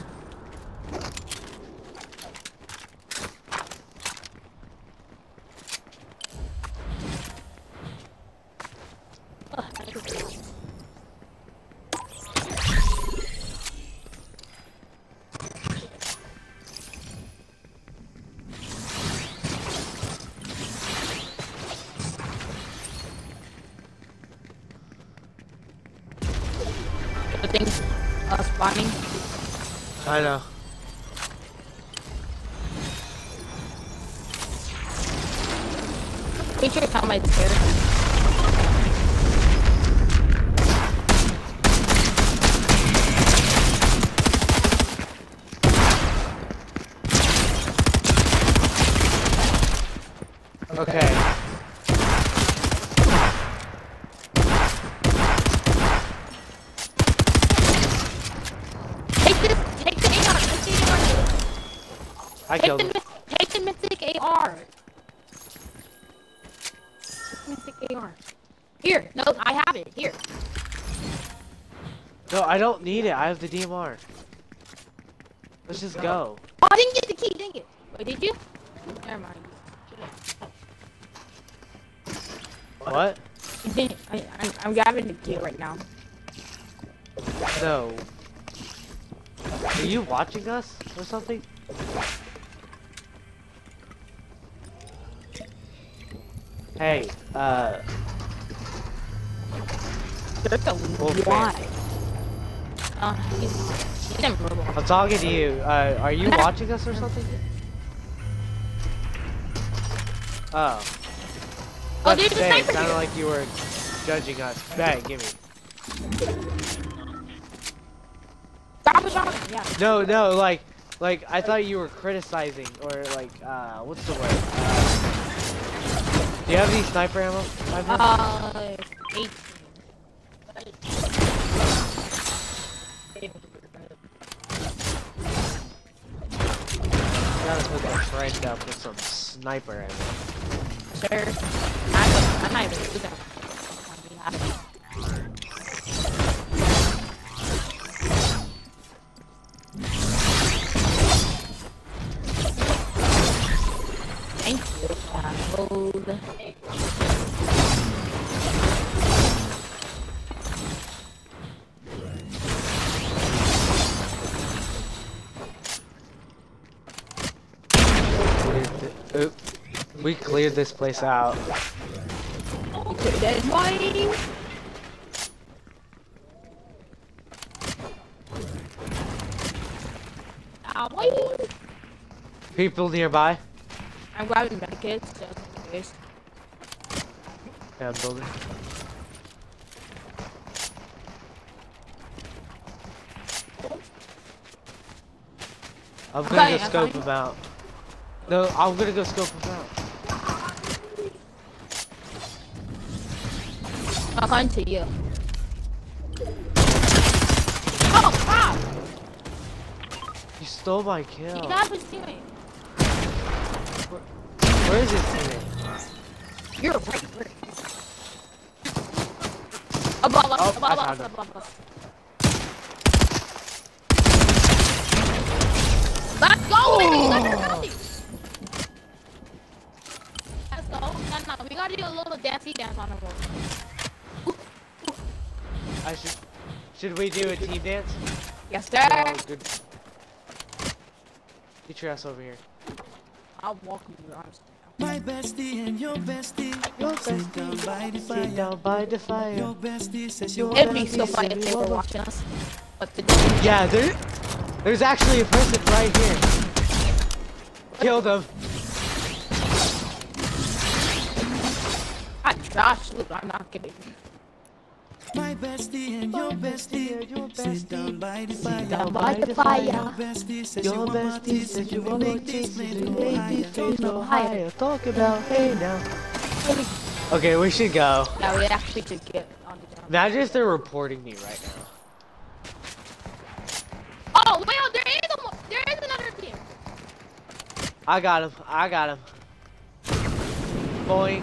I know. Make sure you count my stairs. Okay. Take the AR. I killed him. Take the mythic AR. Mythic AR. Here, no, I have it. Here. No, I don't need it. I have the DMR. Let's just go. Oh, I didn't get the key. Dang it. Wait, did you? Never mind. What? I'm grabbing the key right now. No. Are you watching us or something? Hey, Why? He's in Roblox. I'm talking to you. Are you watching us or something? Oh. Oh, there's a sniper It sounded here. like you were judging us. Hey, give me. Grab a shotgun. Yeah. No, like I thought you were criticizing or like, what's the word? Do you have any sniper ammo? 8. Gotta put that friend up with some sniper ammo. Sure. I might even do that. Thank you. Hold. We cleared this place out. Dead body. People nearby? I'm grabbing medikits just in case. Yeah, I'm building. I'm gonna go scope him out. No, I'm gonna go scope him out. I'll come to you. Oh, crap! You stole my kill. You got his teammate. Where is his teammate? You're right. Above us, Oh, above I us, found him. above us. Let's go, baby! You got your penalty! Let's go. No, we gotta do a little dancey dance on the road. Should we do a team dance? Yes, sir. Oh, good. Get your ass over here. I'll walk you your arms. My bestie and your bestie, sit down by the fire. Sit down by the fire. Your bestie says your It'd be so funny if they were watching us. But Yeah, there's actually a person right here. Killed him. Josh, look, I'm not kidding. My bestie and your bestie, sit down by the fire. Sit down by the fire. Your bestie says you want this, and you will make this place no higher. Talk about hey now. Okay, we should go. Yeah, we actually should get on the job. Imagine if they're reporting me right now. Oh, well, there is another team. I got him. Boing.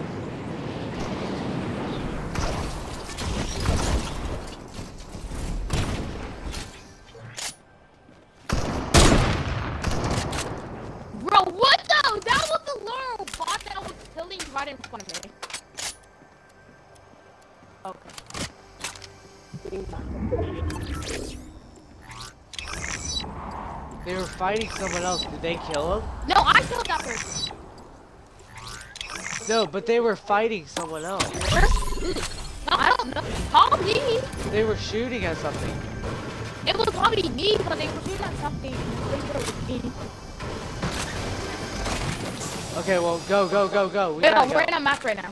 Bro, what the? That was the little bot that was killing right in front of me. Okay. They were fighting someone else. Did they kill him? No, I killed that person. No, but they were fighting someone else. No, I don't know. Probably. They were shooting at something. It was probably me, but they were shooting at something. Okay, well, go. We Yeah, gotta we're go. in a map right now.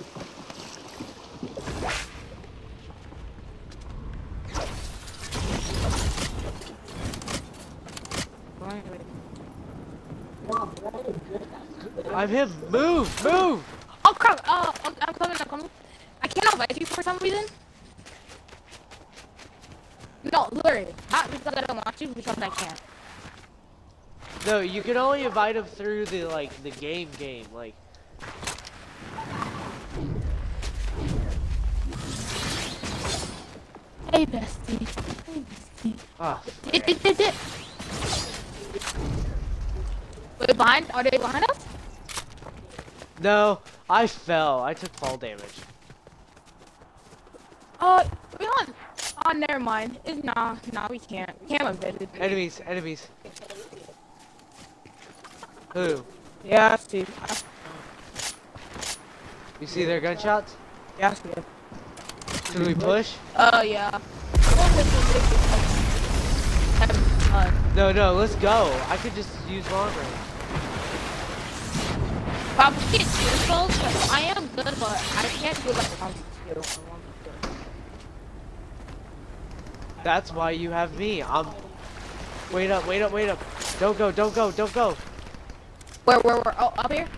I'm him. Move. Oh crap! I'm coming. I can't invite you for some reason. No, literally, not because I don't want to, because I can't. No, you can only invite him through the the game. Like. Hey, bestie. Ah. Did. Wait, are they behind us? No, I fell. I took fall damage. Wait on. Oh, never mind. Nah, we can't. We can't invade it. Enemies. Who? Yeah, Steve. You see their gunshots? Yeah, Steve. Should we push? Yeah. No, let's go. I could just use long range. Probably get useful, because I am good, but I can't do like 1v2 or 1v2. That's why you have me. Wait up. Don't go. Where? Oh, up here?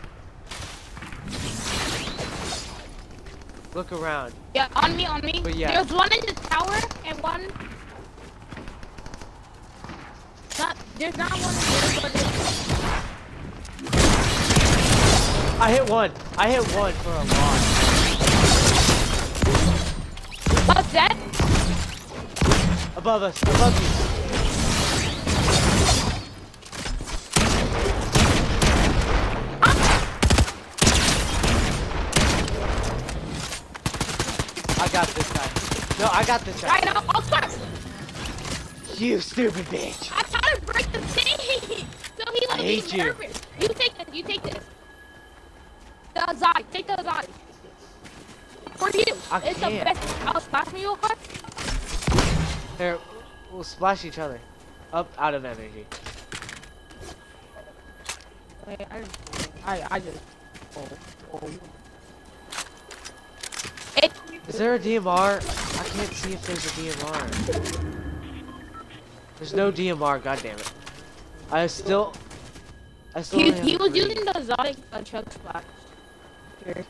Look around. Yeah, on me. But yeah. There's one in the tower and one. There's not one in the other. I hit one for a lot. What's that? Above you. I got this guy. No, I got this guy. I know. I'll start. You stupid bitch. I tried to break the thing. So he I hate you. nervous. You take this. The Azadi. Take the Azadi. For you. It's the best. I'll splash me real quick. Here, we'll splash each other. Up, out of energy. Wait, I just. Oh. Is there a DMR? I can't see if there's a DMR. There's no DMR, goddammit. He was using the exotic chug splash. Here.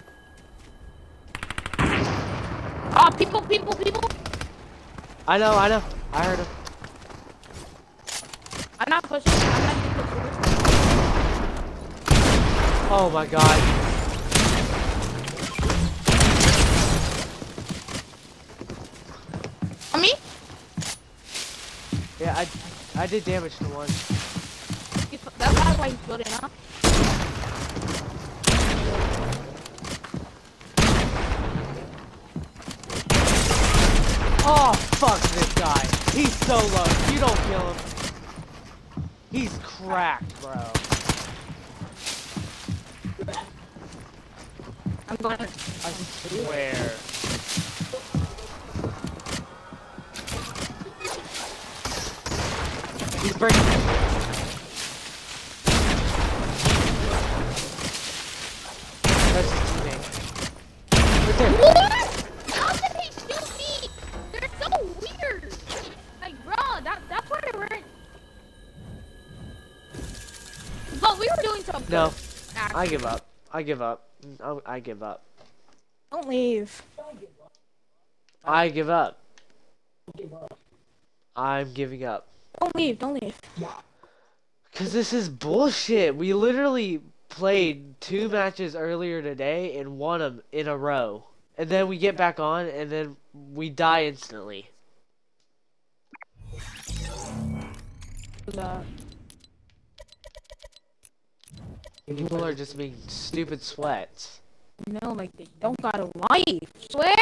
Oh, people! I know. I heard him. I'm not pushing. Oh my god. On me? Yeah, I did damage to one. That's why he's building up. Oh, fuck this guy. He's so low. If you don't kill him, he's cracked, bro. I'm going. I swear. He's breaking. That's his teammate. Right there. What? How did he shoot me? They're so weird. Like, bro, that's why they weren't. But we were doing something. No. I give up. I give up. Don't leave. I give up. I'm giving up. Don't leave. Cause this is bullshit. We literally played 2 matches earlier today and won them in a row. And then we get back on and then we die instantly. People are just being stupid sweats. No, like they don't got a life. Swear!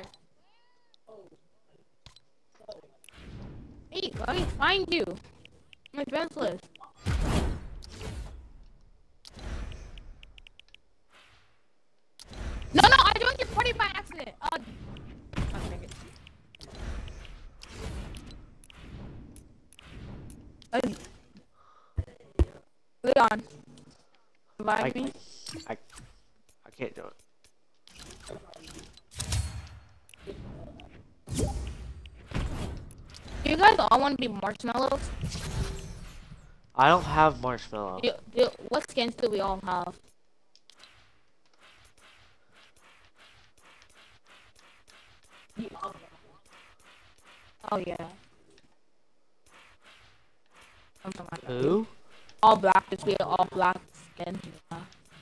Hey, let me find you. My defenseless. No, I joined your party by accident. Leon. Revive me. I can't do it. Do you guys all want to be marshmallows? I don't have marshmallow. What skins do we all have? Oh yeah. Something like that. Who? All black. Just be all black skin. Yeah.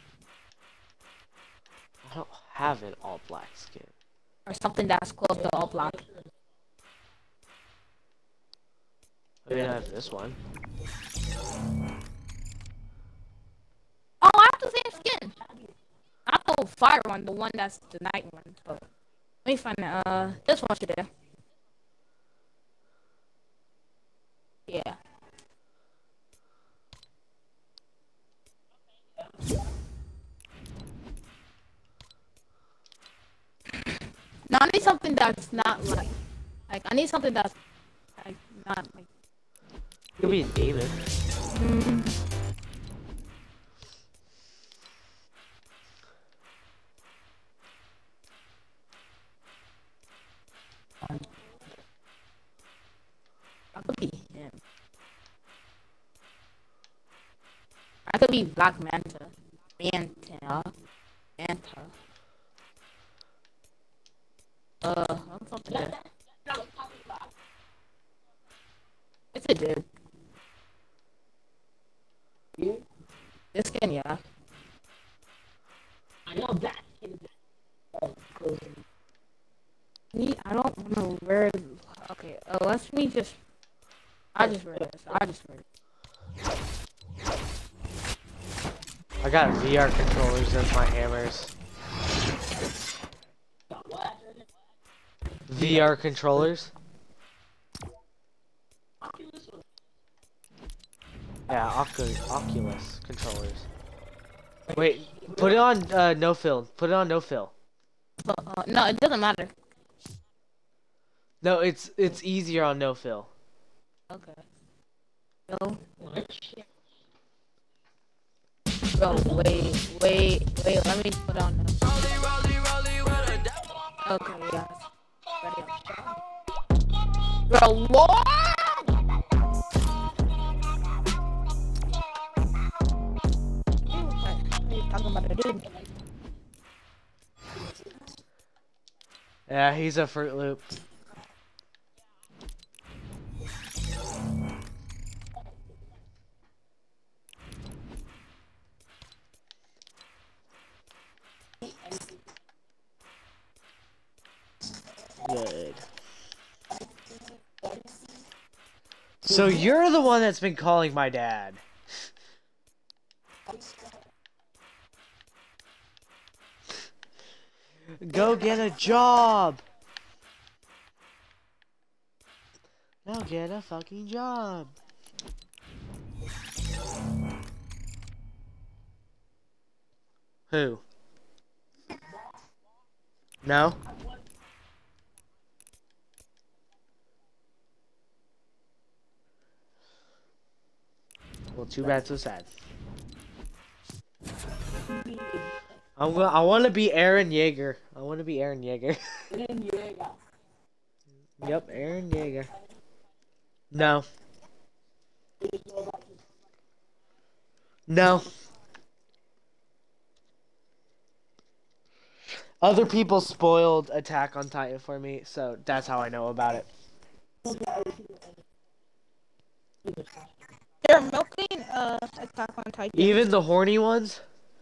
I don't have an all black skin. Or something that's close to all black. I mean, I have this one. Oh, I have the same skin. I have the fire one, the one that's the night one. So let me find this one should do. Yeah. Now I need something that's not like I need something that's like not like. You could be a demon. I could be him. I could be Black Manta. Manta. I'm something there. It's a dude. You? This skin, yeah. I know that skin. Oh, cool. I don't know where. Okay, let me just. I just read this. I got VR controllers as my hammers. VR controllers? Yeah, Oculus controllers. Wait, put it on no fill. Put it on no fill. No, it doesn't matter. No, it's easier on no fill. Okay. No. Bro, wait, let me put on no. Okay, yeah. Ready up. Bro, what? Talking about a dude. Yeah, he's a Fruit Loop. Good. So you're the one that's been calling my dad. Go get a job. Now get a fucking job. Who? No? Well, too bad, so sad. I want to be Eren Yeager. I want to be Eren Yeager. Yep, Eren Yeager. No. No. Other people spoiled Attack on Titan for me, so that's how I know about it. They're milking Attack on Titan. Even the horny ones?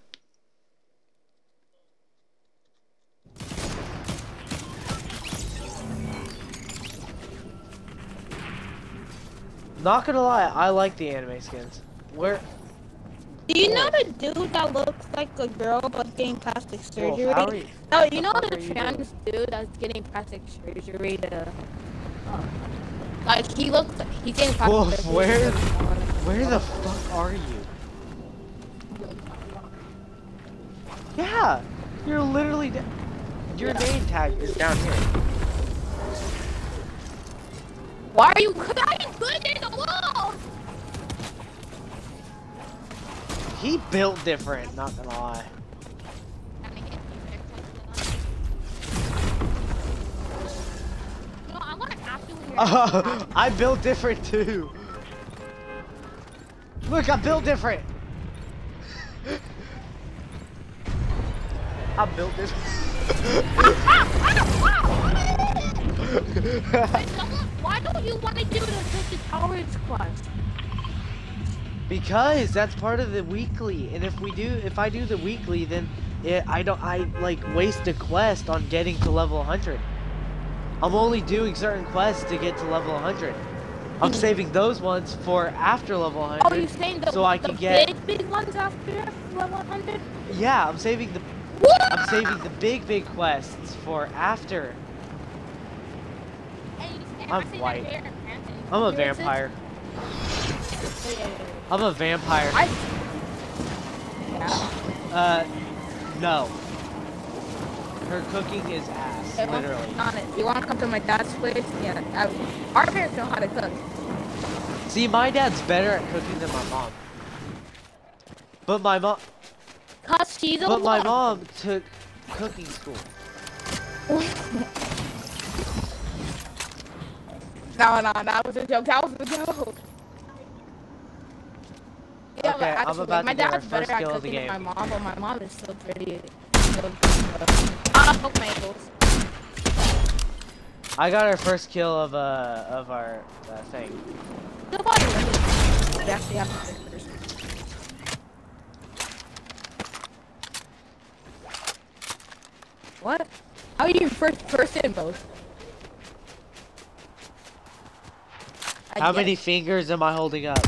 Not gonna lie, I like the anime skins. Where? Do you know the dude that looks like a girl but getting plastic surgery? Well, No, you know the trans dude that's getting plastic surgery to... like, he looks like he's getting plastic surgery. Where the fuck are you? Yeah, you're literally... Your name tag is down here. Why are you good in the wall? He built different, not gonna lie. No, I want to ask you when you're I built different too. Look, I built different. I built this. Why don't you want to do the 50 hours quest? Because that's part of the weekly, and if I do the weekly, then I like waste a quest on getting to level 100. I'm only doing certain quests to get to level 100. I'm saving those ones for after level 100. Oh, you're saying the, so I can get big ones after level 100? Yeah, I'm saving the big quests for after. I'm white. I'm a vampire. I'm a vampire. No. Her cooking is ass, literally. You want to come to my dad's place? Yeah, our parents know how to cook. See, my dad's better at cooking than my mom. But my mom... Cause she's a But my mom took cooking school. No, that was a joke. That was a joke. Yeah, Okay, actually, I'm about my to get our dad's better first at kill of the cooking game. than my mom, but my mom is still pretty. Poke mangoes. I got our first kill of our thing. We actually have to finish first. What? How are you first person both? How many fingers am I holding up?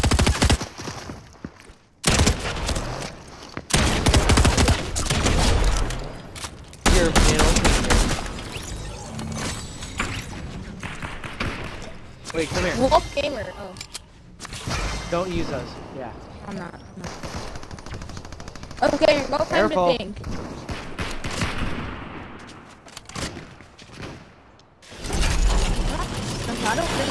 Your middle finger. Wait, come here. Wolf Gamer. Oh. Don't use those. Yeah. I'm not. Okay, go find the thing. I don't think.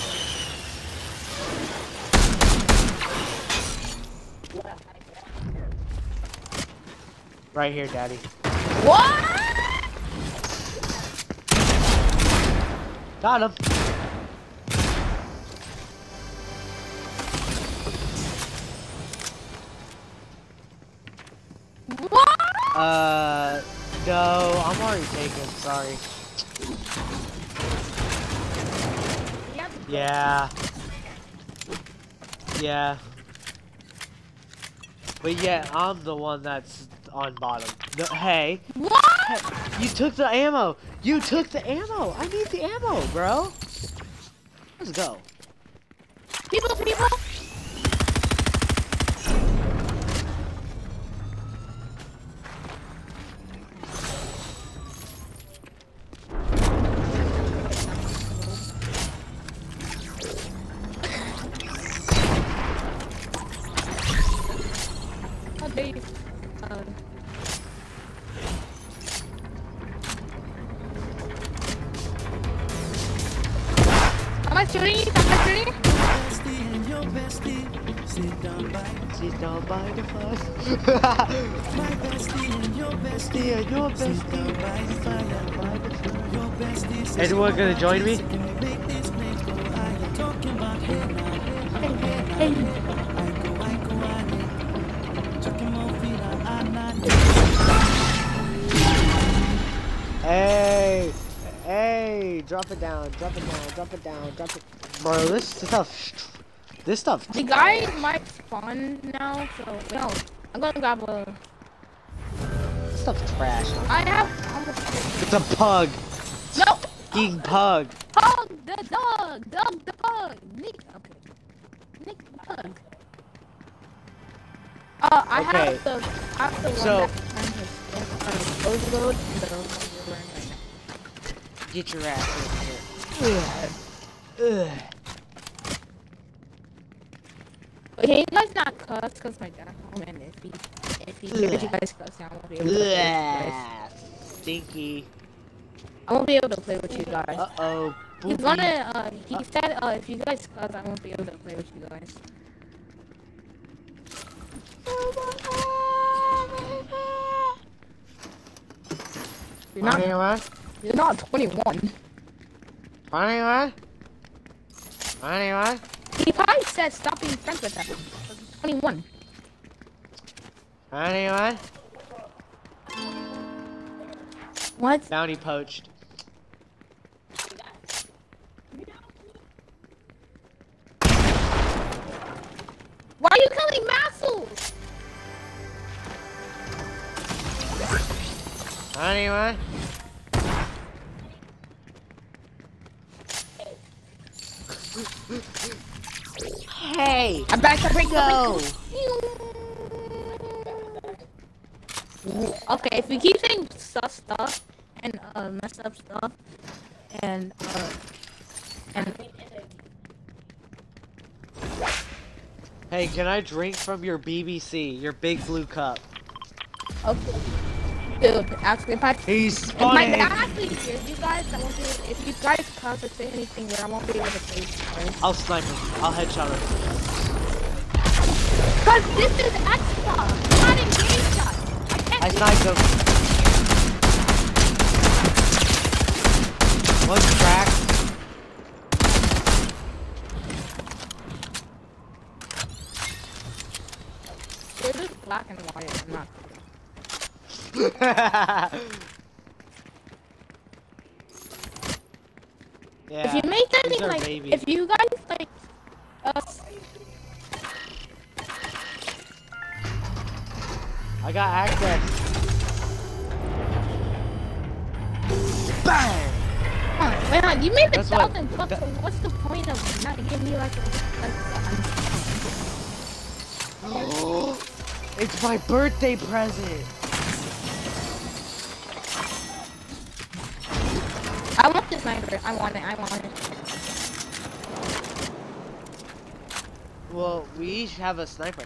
Right here, Daddy. What? Got him. What? No, I'm already taken. Sorry. Yeah. Yeah. But yeah, I'm the one that's on bottom. No, hey. What? Hey, you took the ammo. You took the ammo. I need the ammo, bro. Let's go. People. How dare you? Am I shooting you? Sit down by the fire. My bestie and your bestie and your bestie. Anyone gonna join me? Hey, drop it down, drop it down. Bro, this stuff. The guy might spawn now, so no. I'm gonna grab a. This stuff's trash. I have almost. It's a pug. No. Eating pug. Pug the dog. Dog the pug. Nick. Okay. Nick the pug. I Okay. have the So, one that overload. Get your ass in here. Ugh. But can you guys not cuss? Cause my dad's home, and if he hears you guys cuss, I won't be able to play with you guys. Stinky. I won't be able to play with you guys. Uh-oh. He's gonna, he said, if you guys cuss, I won't be able to play with you guys. You're not 21? You're not 21. 21? 21? He probably said stop being friends with them. 21. 21? What? Bounty poached. Why are you killing Massels? 21? Hey! I'm back to Rico! Okay, if we keep saying sus stuff and messed up stuff and Hey, can I drink from your BBC, your big blue cup? okay. Dude, actually, He's if my funny. dad actually hears you guys, I won't be. If you guys can't say anything, then I won't be able to say it. I'll snipe him. I'll headshot him. Cause this is Xbox, not in game shot. I sniped him. One's cracked. They're just black and white. I'm not. Yeah, If you make these anything are like, babies. if you guys like, I got access. Bang! wait on, you made the That's what- 1,000 bucks, so what's the point of not giving me like a It's my birthday present. I want this sniper. I want it. I want it. Well, we each have a sniper now.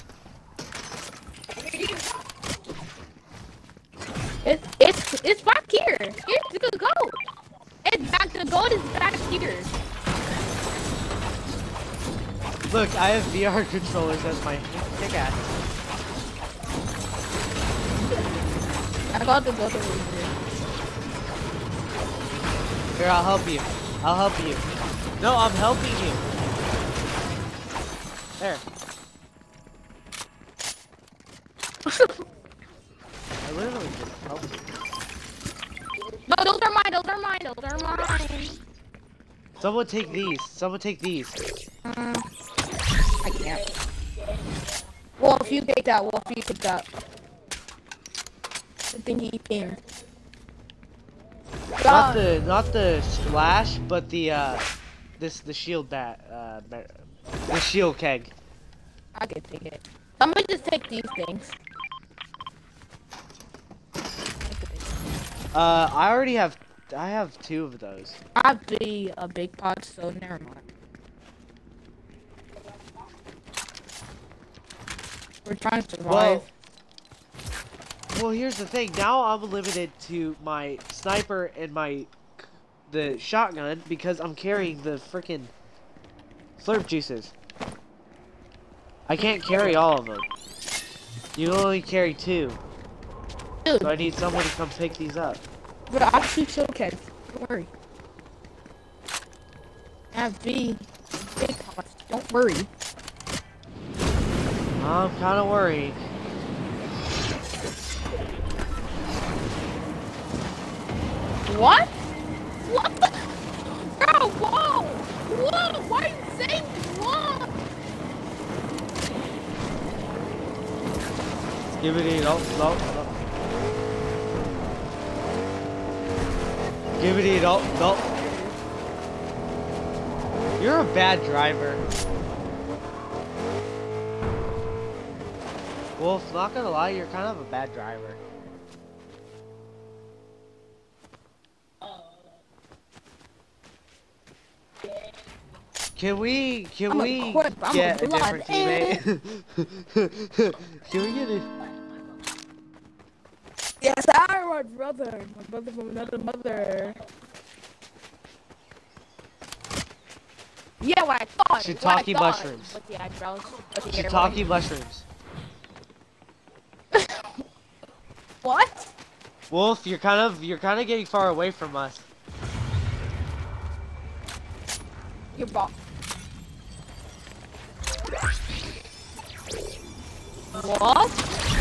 It's back here. Here's the gold. It's back. The gold is back here. Look, I have VR controllers as my pickaxe. I got the gold over here. Here, I'll help you. I'll help you. No, I'm helping you. There. I literally just helped you. No, those are mine. Those are mine. Those are mine. Someone take these. Someone take these. I can't. Well, if you take that, well, if you take that. The thing he pinned. Not the splash, but the the shield the shield keg. I can take it. I'm gonna just take these things. I already have. I have 2 of those. I'd be a big pot, so never mind. We're trying to survive. Well, here's the thing. Now I'm limited to my sniper and the shotgun because I'm carrying the freaking slurp juices. I can't carry all of them. You only carry 2. Dude. So I need someone to come pick these up. But I'll shoot showcase. Don't worry. I have big pots. Don't worry. I'm kind of worried. What? What the? Bro, whoa! Whoa! Why are you saying whoa? Give it in. Oh, no. Give it in. Oh, no. You're a bad driver. Wolf, not gonna lie, you're kind of a bad driver. Can we get a different teammate? Can we get a... Yes, I'm my brother. My brother from another mother. Yeah, what I thought. Shiitake mushrooms. But the eyebrows. Shiitake mushrooms. What? Wolf, you're kind of getting far away from us. You're ball. What?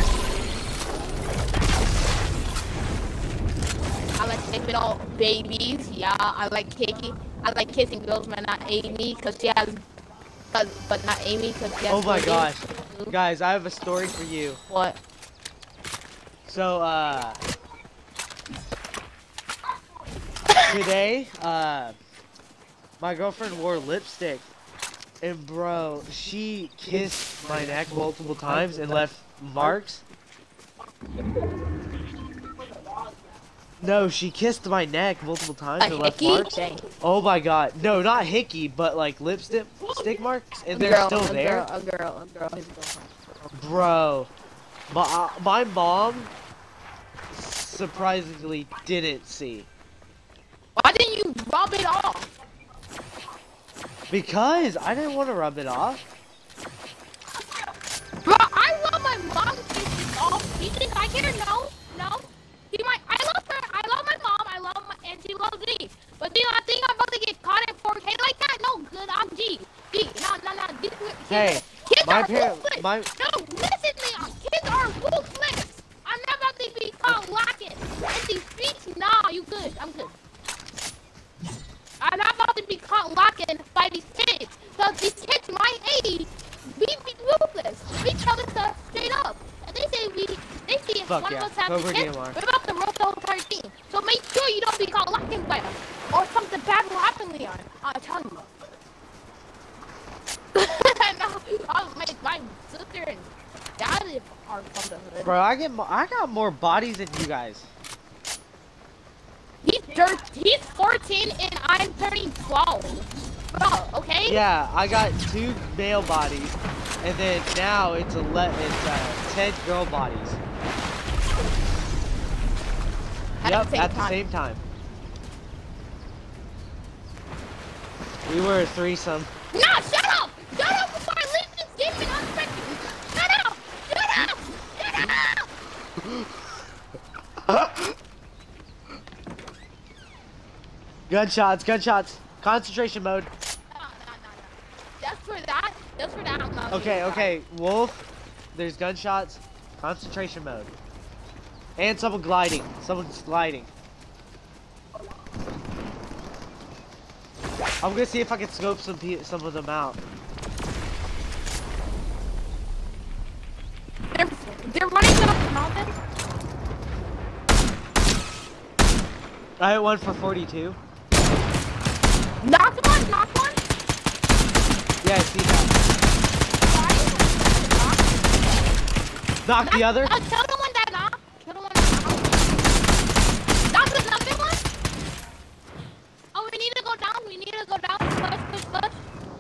I like sleeping all babies. Yeah, I like kissing girls, but not Amy, cause she has, but not Amy, cause she has. Oh my babies. gosh, guys, I have a story for you. What? So today, my girlfriend wore lipstick, and bro, she kissed my neck multiple times and left marks. No, she kissed my neck multiple times and left marks. Oh my god, no, not hickey, but like lipstick marks, and they're still there. A girl. Bro, my mom surprisingly didn't see. Why didn't you rub it off? Because I didn't want to rub it off. Bro, I love my mom kisses off. You think I care? No. I love my mom, and she loves me. But do you not think I'm about to get caught in 4K like that? No, good, I'm G. No. Hey, kids my are parents, ruthless. No, listen to me. Kids are ruthless. I'm not about to be caught lacking. And these streets, nah, you good. I'm good. I'm not about to be caught lacking by these kids. Because these kids my age, we be ruthless. We tell this stuff straight up. And they say if fuck one yeah. of us has Over a kid, DMR. we're about to roll the whole entire team. So make sure you don't be caught lacking by us. Or something bad will happen, Leon. I'm telling you. My sister and dad are from the hood. Bro, I got more bodies than you guys. He's 14 and I'm turning 12. Bro, okay? Yeah, I got 2 male bodies, and then now it's 10 girl bodies. At the same time. We were a threesome. No, shut up! Shut up before I leave this game and unexpected! Shut up! Shut up! Shut up! Gunshots. Concentration mode. No. Just for that, I'm not. Okay. Wolf, there's gunshots. Concentration mode. And someone's gliding. I'm gonna see if I can scope some of them out. They're running up the mountain. I hit one for 42. Knocked one. Yeah, I see that. Knock the other. Kill the one that knocked. Knock another one. Oh, we need to go down. Push.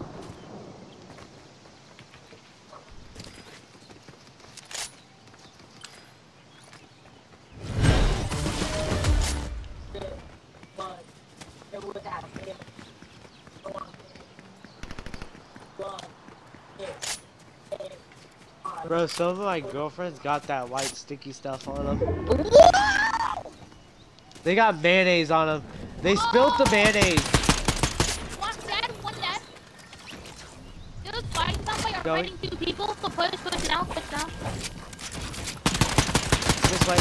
Bro, some of my girlfriends got that white sticky stuff on them. They got mayonnaise on them. They spilled the mayonnaise. One dead. Just fighting somebody or fighting 2 people. So push now. This way.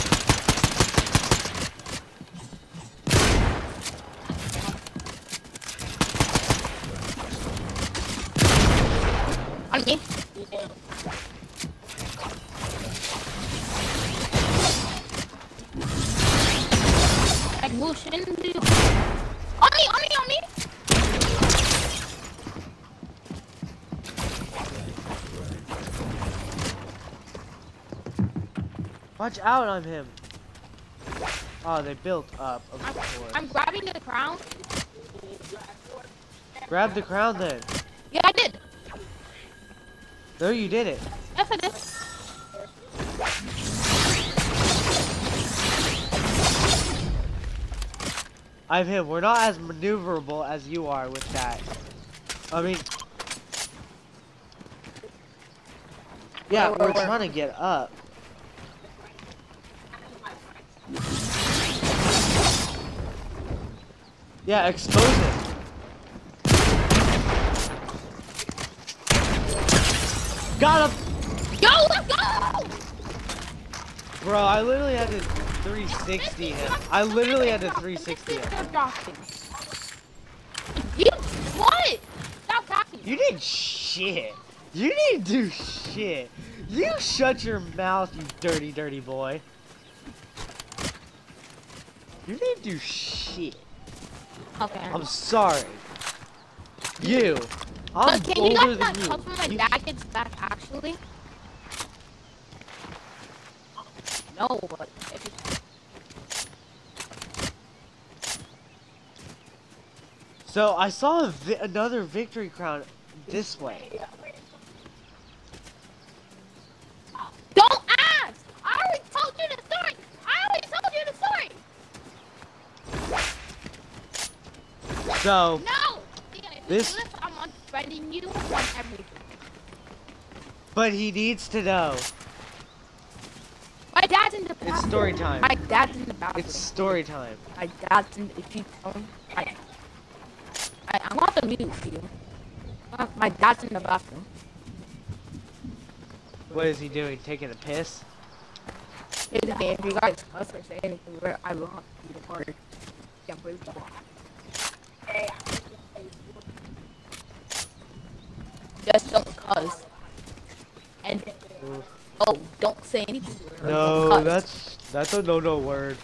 On me. On me! Watch out on him. Oh, they built up. I'm grabbing the crown. Grab the crown then. Yeah, I did. No, you didn't. Yes, I did. I'm him. We're not as maneuverable as you are with that. I mean, yeah, we're trying to get up. Yeah, expose it. Got him! Yo, let's go! Bro, I literally had to 360 him. I literally had to 360 him. You what? Stop talking. You did shit. You didn't do shit. You shut your mouth, you dirty, dirty boy. You didn't do shit. Okay. I'm sorry. You. I'm But can you older guys than not you. tell me my dad gets back actually? No, but if you... So I saw another victory crown this way. Don't ask! I already told you the story! I already told you the story! So No! this, I'm unfriending you on everything. but he needs to know. My dad's in the bathroom. It's story time. My dad's in the bathroom. It's story time. My dad's in. If you tell him, I'm not the mute for you. My dad's in the bathroom. What is he doing? Taking a piss? If you guys cuss or say anything, I will have to be the part. Can't believe that. Just don't cuss. And oh, don't say anything. No, that's a no word.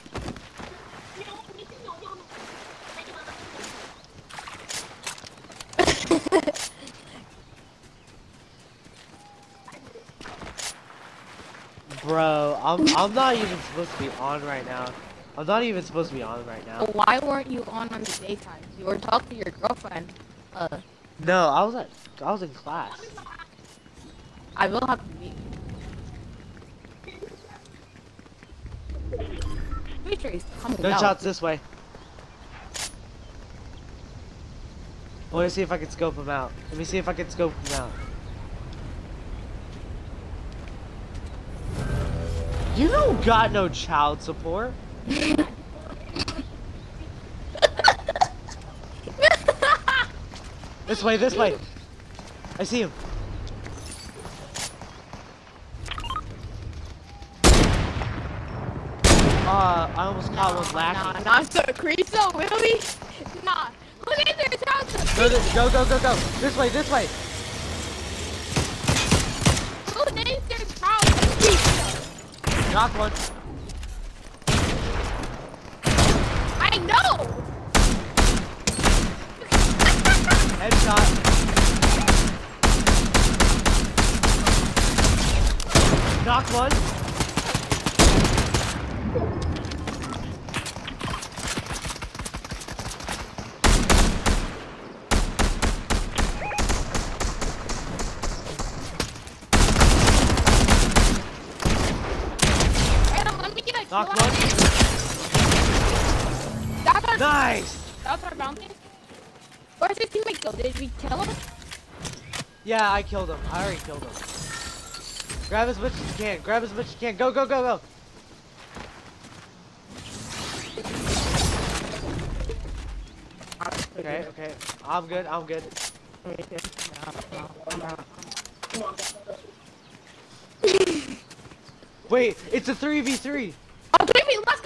Bro, I'm not even supposed to be on right now. I'm not even supposed to be on right now. So why weren't you on the daytime? You were talking to your girlfriend. No, I was in class. I will have to be. Dimitri coming out. Gunshots this way. Let me see if I can scope him out. Let me see if I can scope him out. You don't got no child support. This way, this way. I see him. I almost caught one lacking. Nah, not so creepy, really? Nah. Look at their child support. Go, go. This way, this way. Who named their child support? Knock one. I know! Headshot. Knock one. Knock one. That's our Nice! That's our bounty. Where's his teammate go? Did we kill him? Yeah, I killed him. I already killed him. Grab as much as you can. Grab as much as you can. Go, go, go, go. Okay, okay. I'm good. I'm good. Wait, it's a 3v3. Oh, 3v, let's go!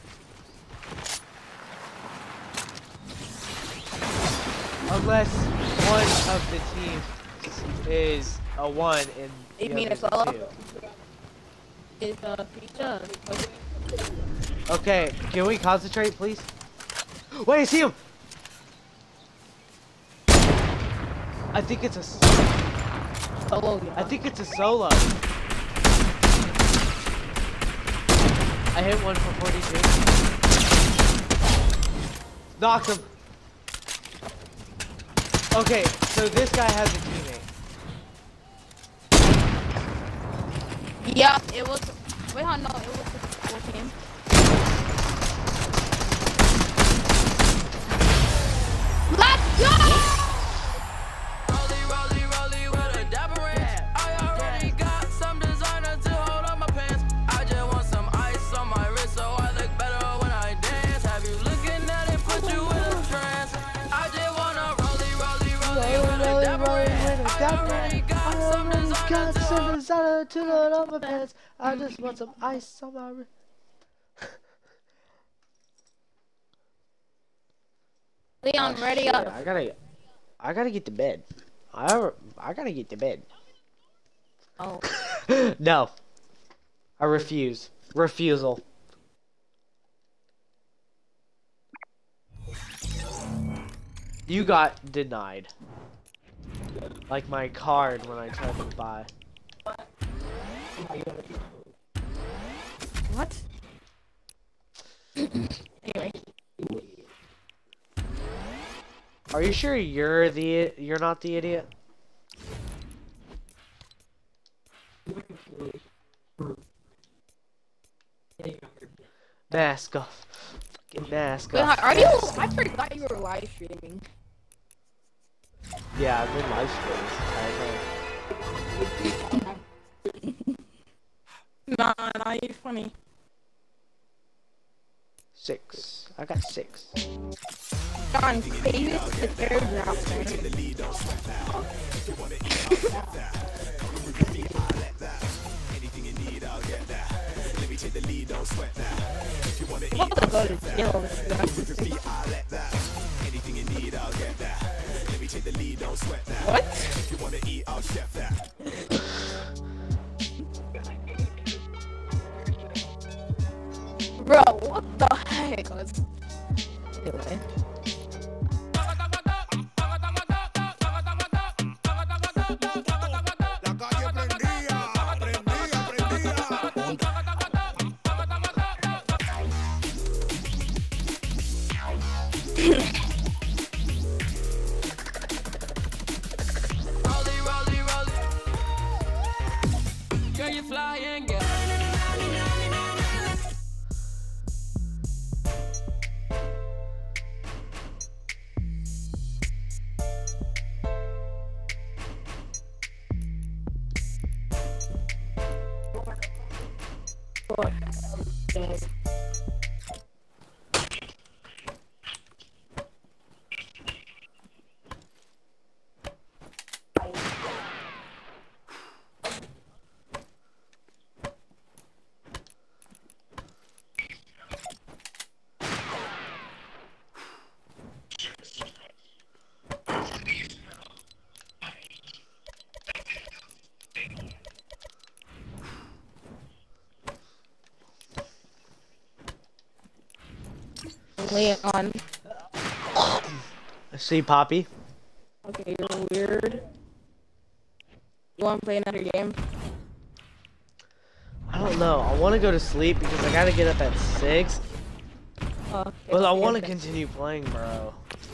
Unless one of the teams is a 1 and You the mean other's a solo? 2. Is pizza. Okay, can we concentrate, please? Wait, I see him! I think it's a solo. Yeah. I think it's a solo. I hit one for 42. Knocked him. Okay, so this guy has a teammate. Yeah, it was. Wait, no, it was a full team. Let's go! So I look better when I dance. Have you looking at it? Put you in a trance. to the side to load on my pants. I just want some ice on my wrist. Leon, ready up. I gotta get to bed. I gotta get to bed. Oh. No. I refuse. Refusal. You got denied. Like my card when I tried to buy. What? Anyway. Are you sure you're not the idiot? Mask off. Fucking mask Wait, off. are you? I forgot you were live streaming. Yeah, I've been live streaming. Nah, you're funny. 6. I got 6. John, Davis the airdrop. I'm about to go to jail. What? Bro, what the heck? Anyway. Girl, you flying, girl. Leon. See, Poppy. Okay, you're weird. You want to play another game? I don't know. I want to go to sleep because I gotta get up at 6. Okay, But I want to continue playing, bro.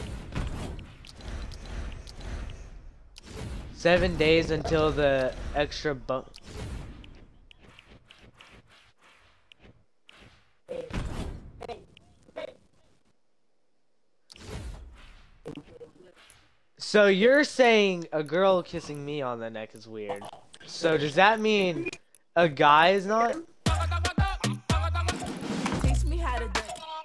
7 days until the extra So you're saying a girl kissing me on the neck is weird. So does that mean a guy is not? Teach me how to do.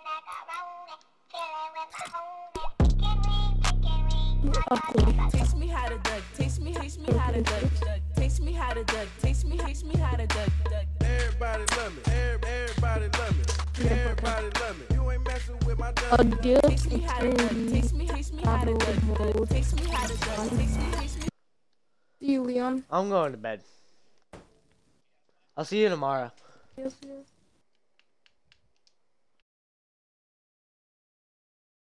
Teach me how to duck. Teach me how to duck. Teach me how to duck. Teach me how to duck. Everybody love me. Everybody love me. Everybody love me. You ain't messing with my duck. Teach me how to duck. Teach me how to duck. Teach me how to duck. Teach me. See you, Leon. I'm going to bed. I'll see you tomorrow. Yes, yes.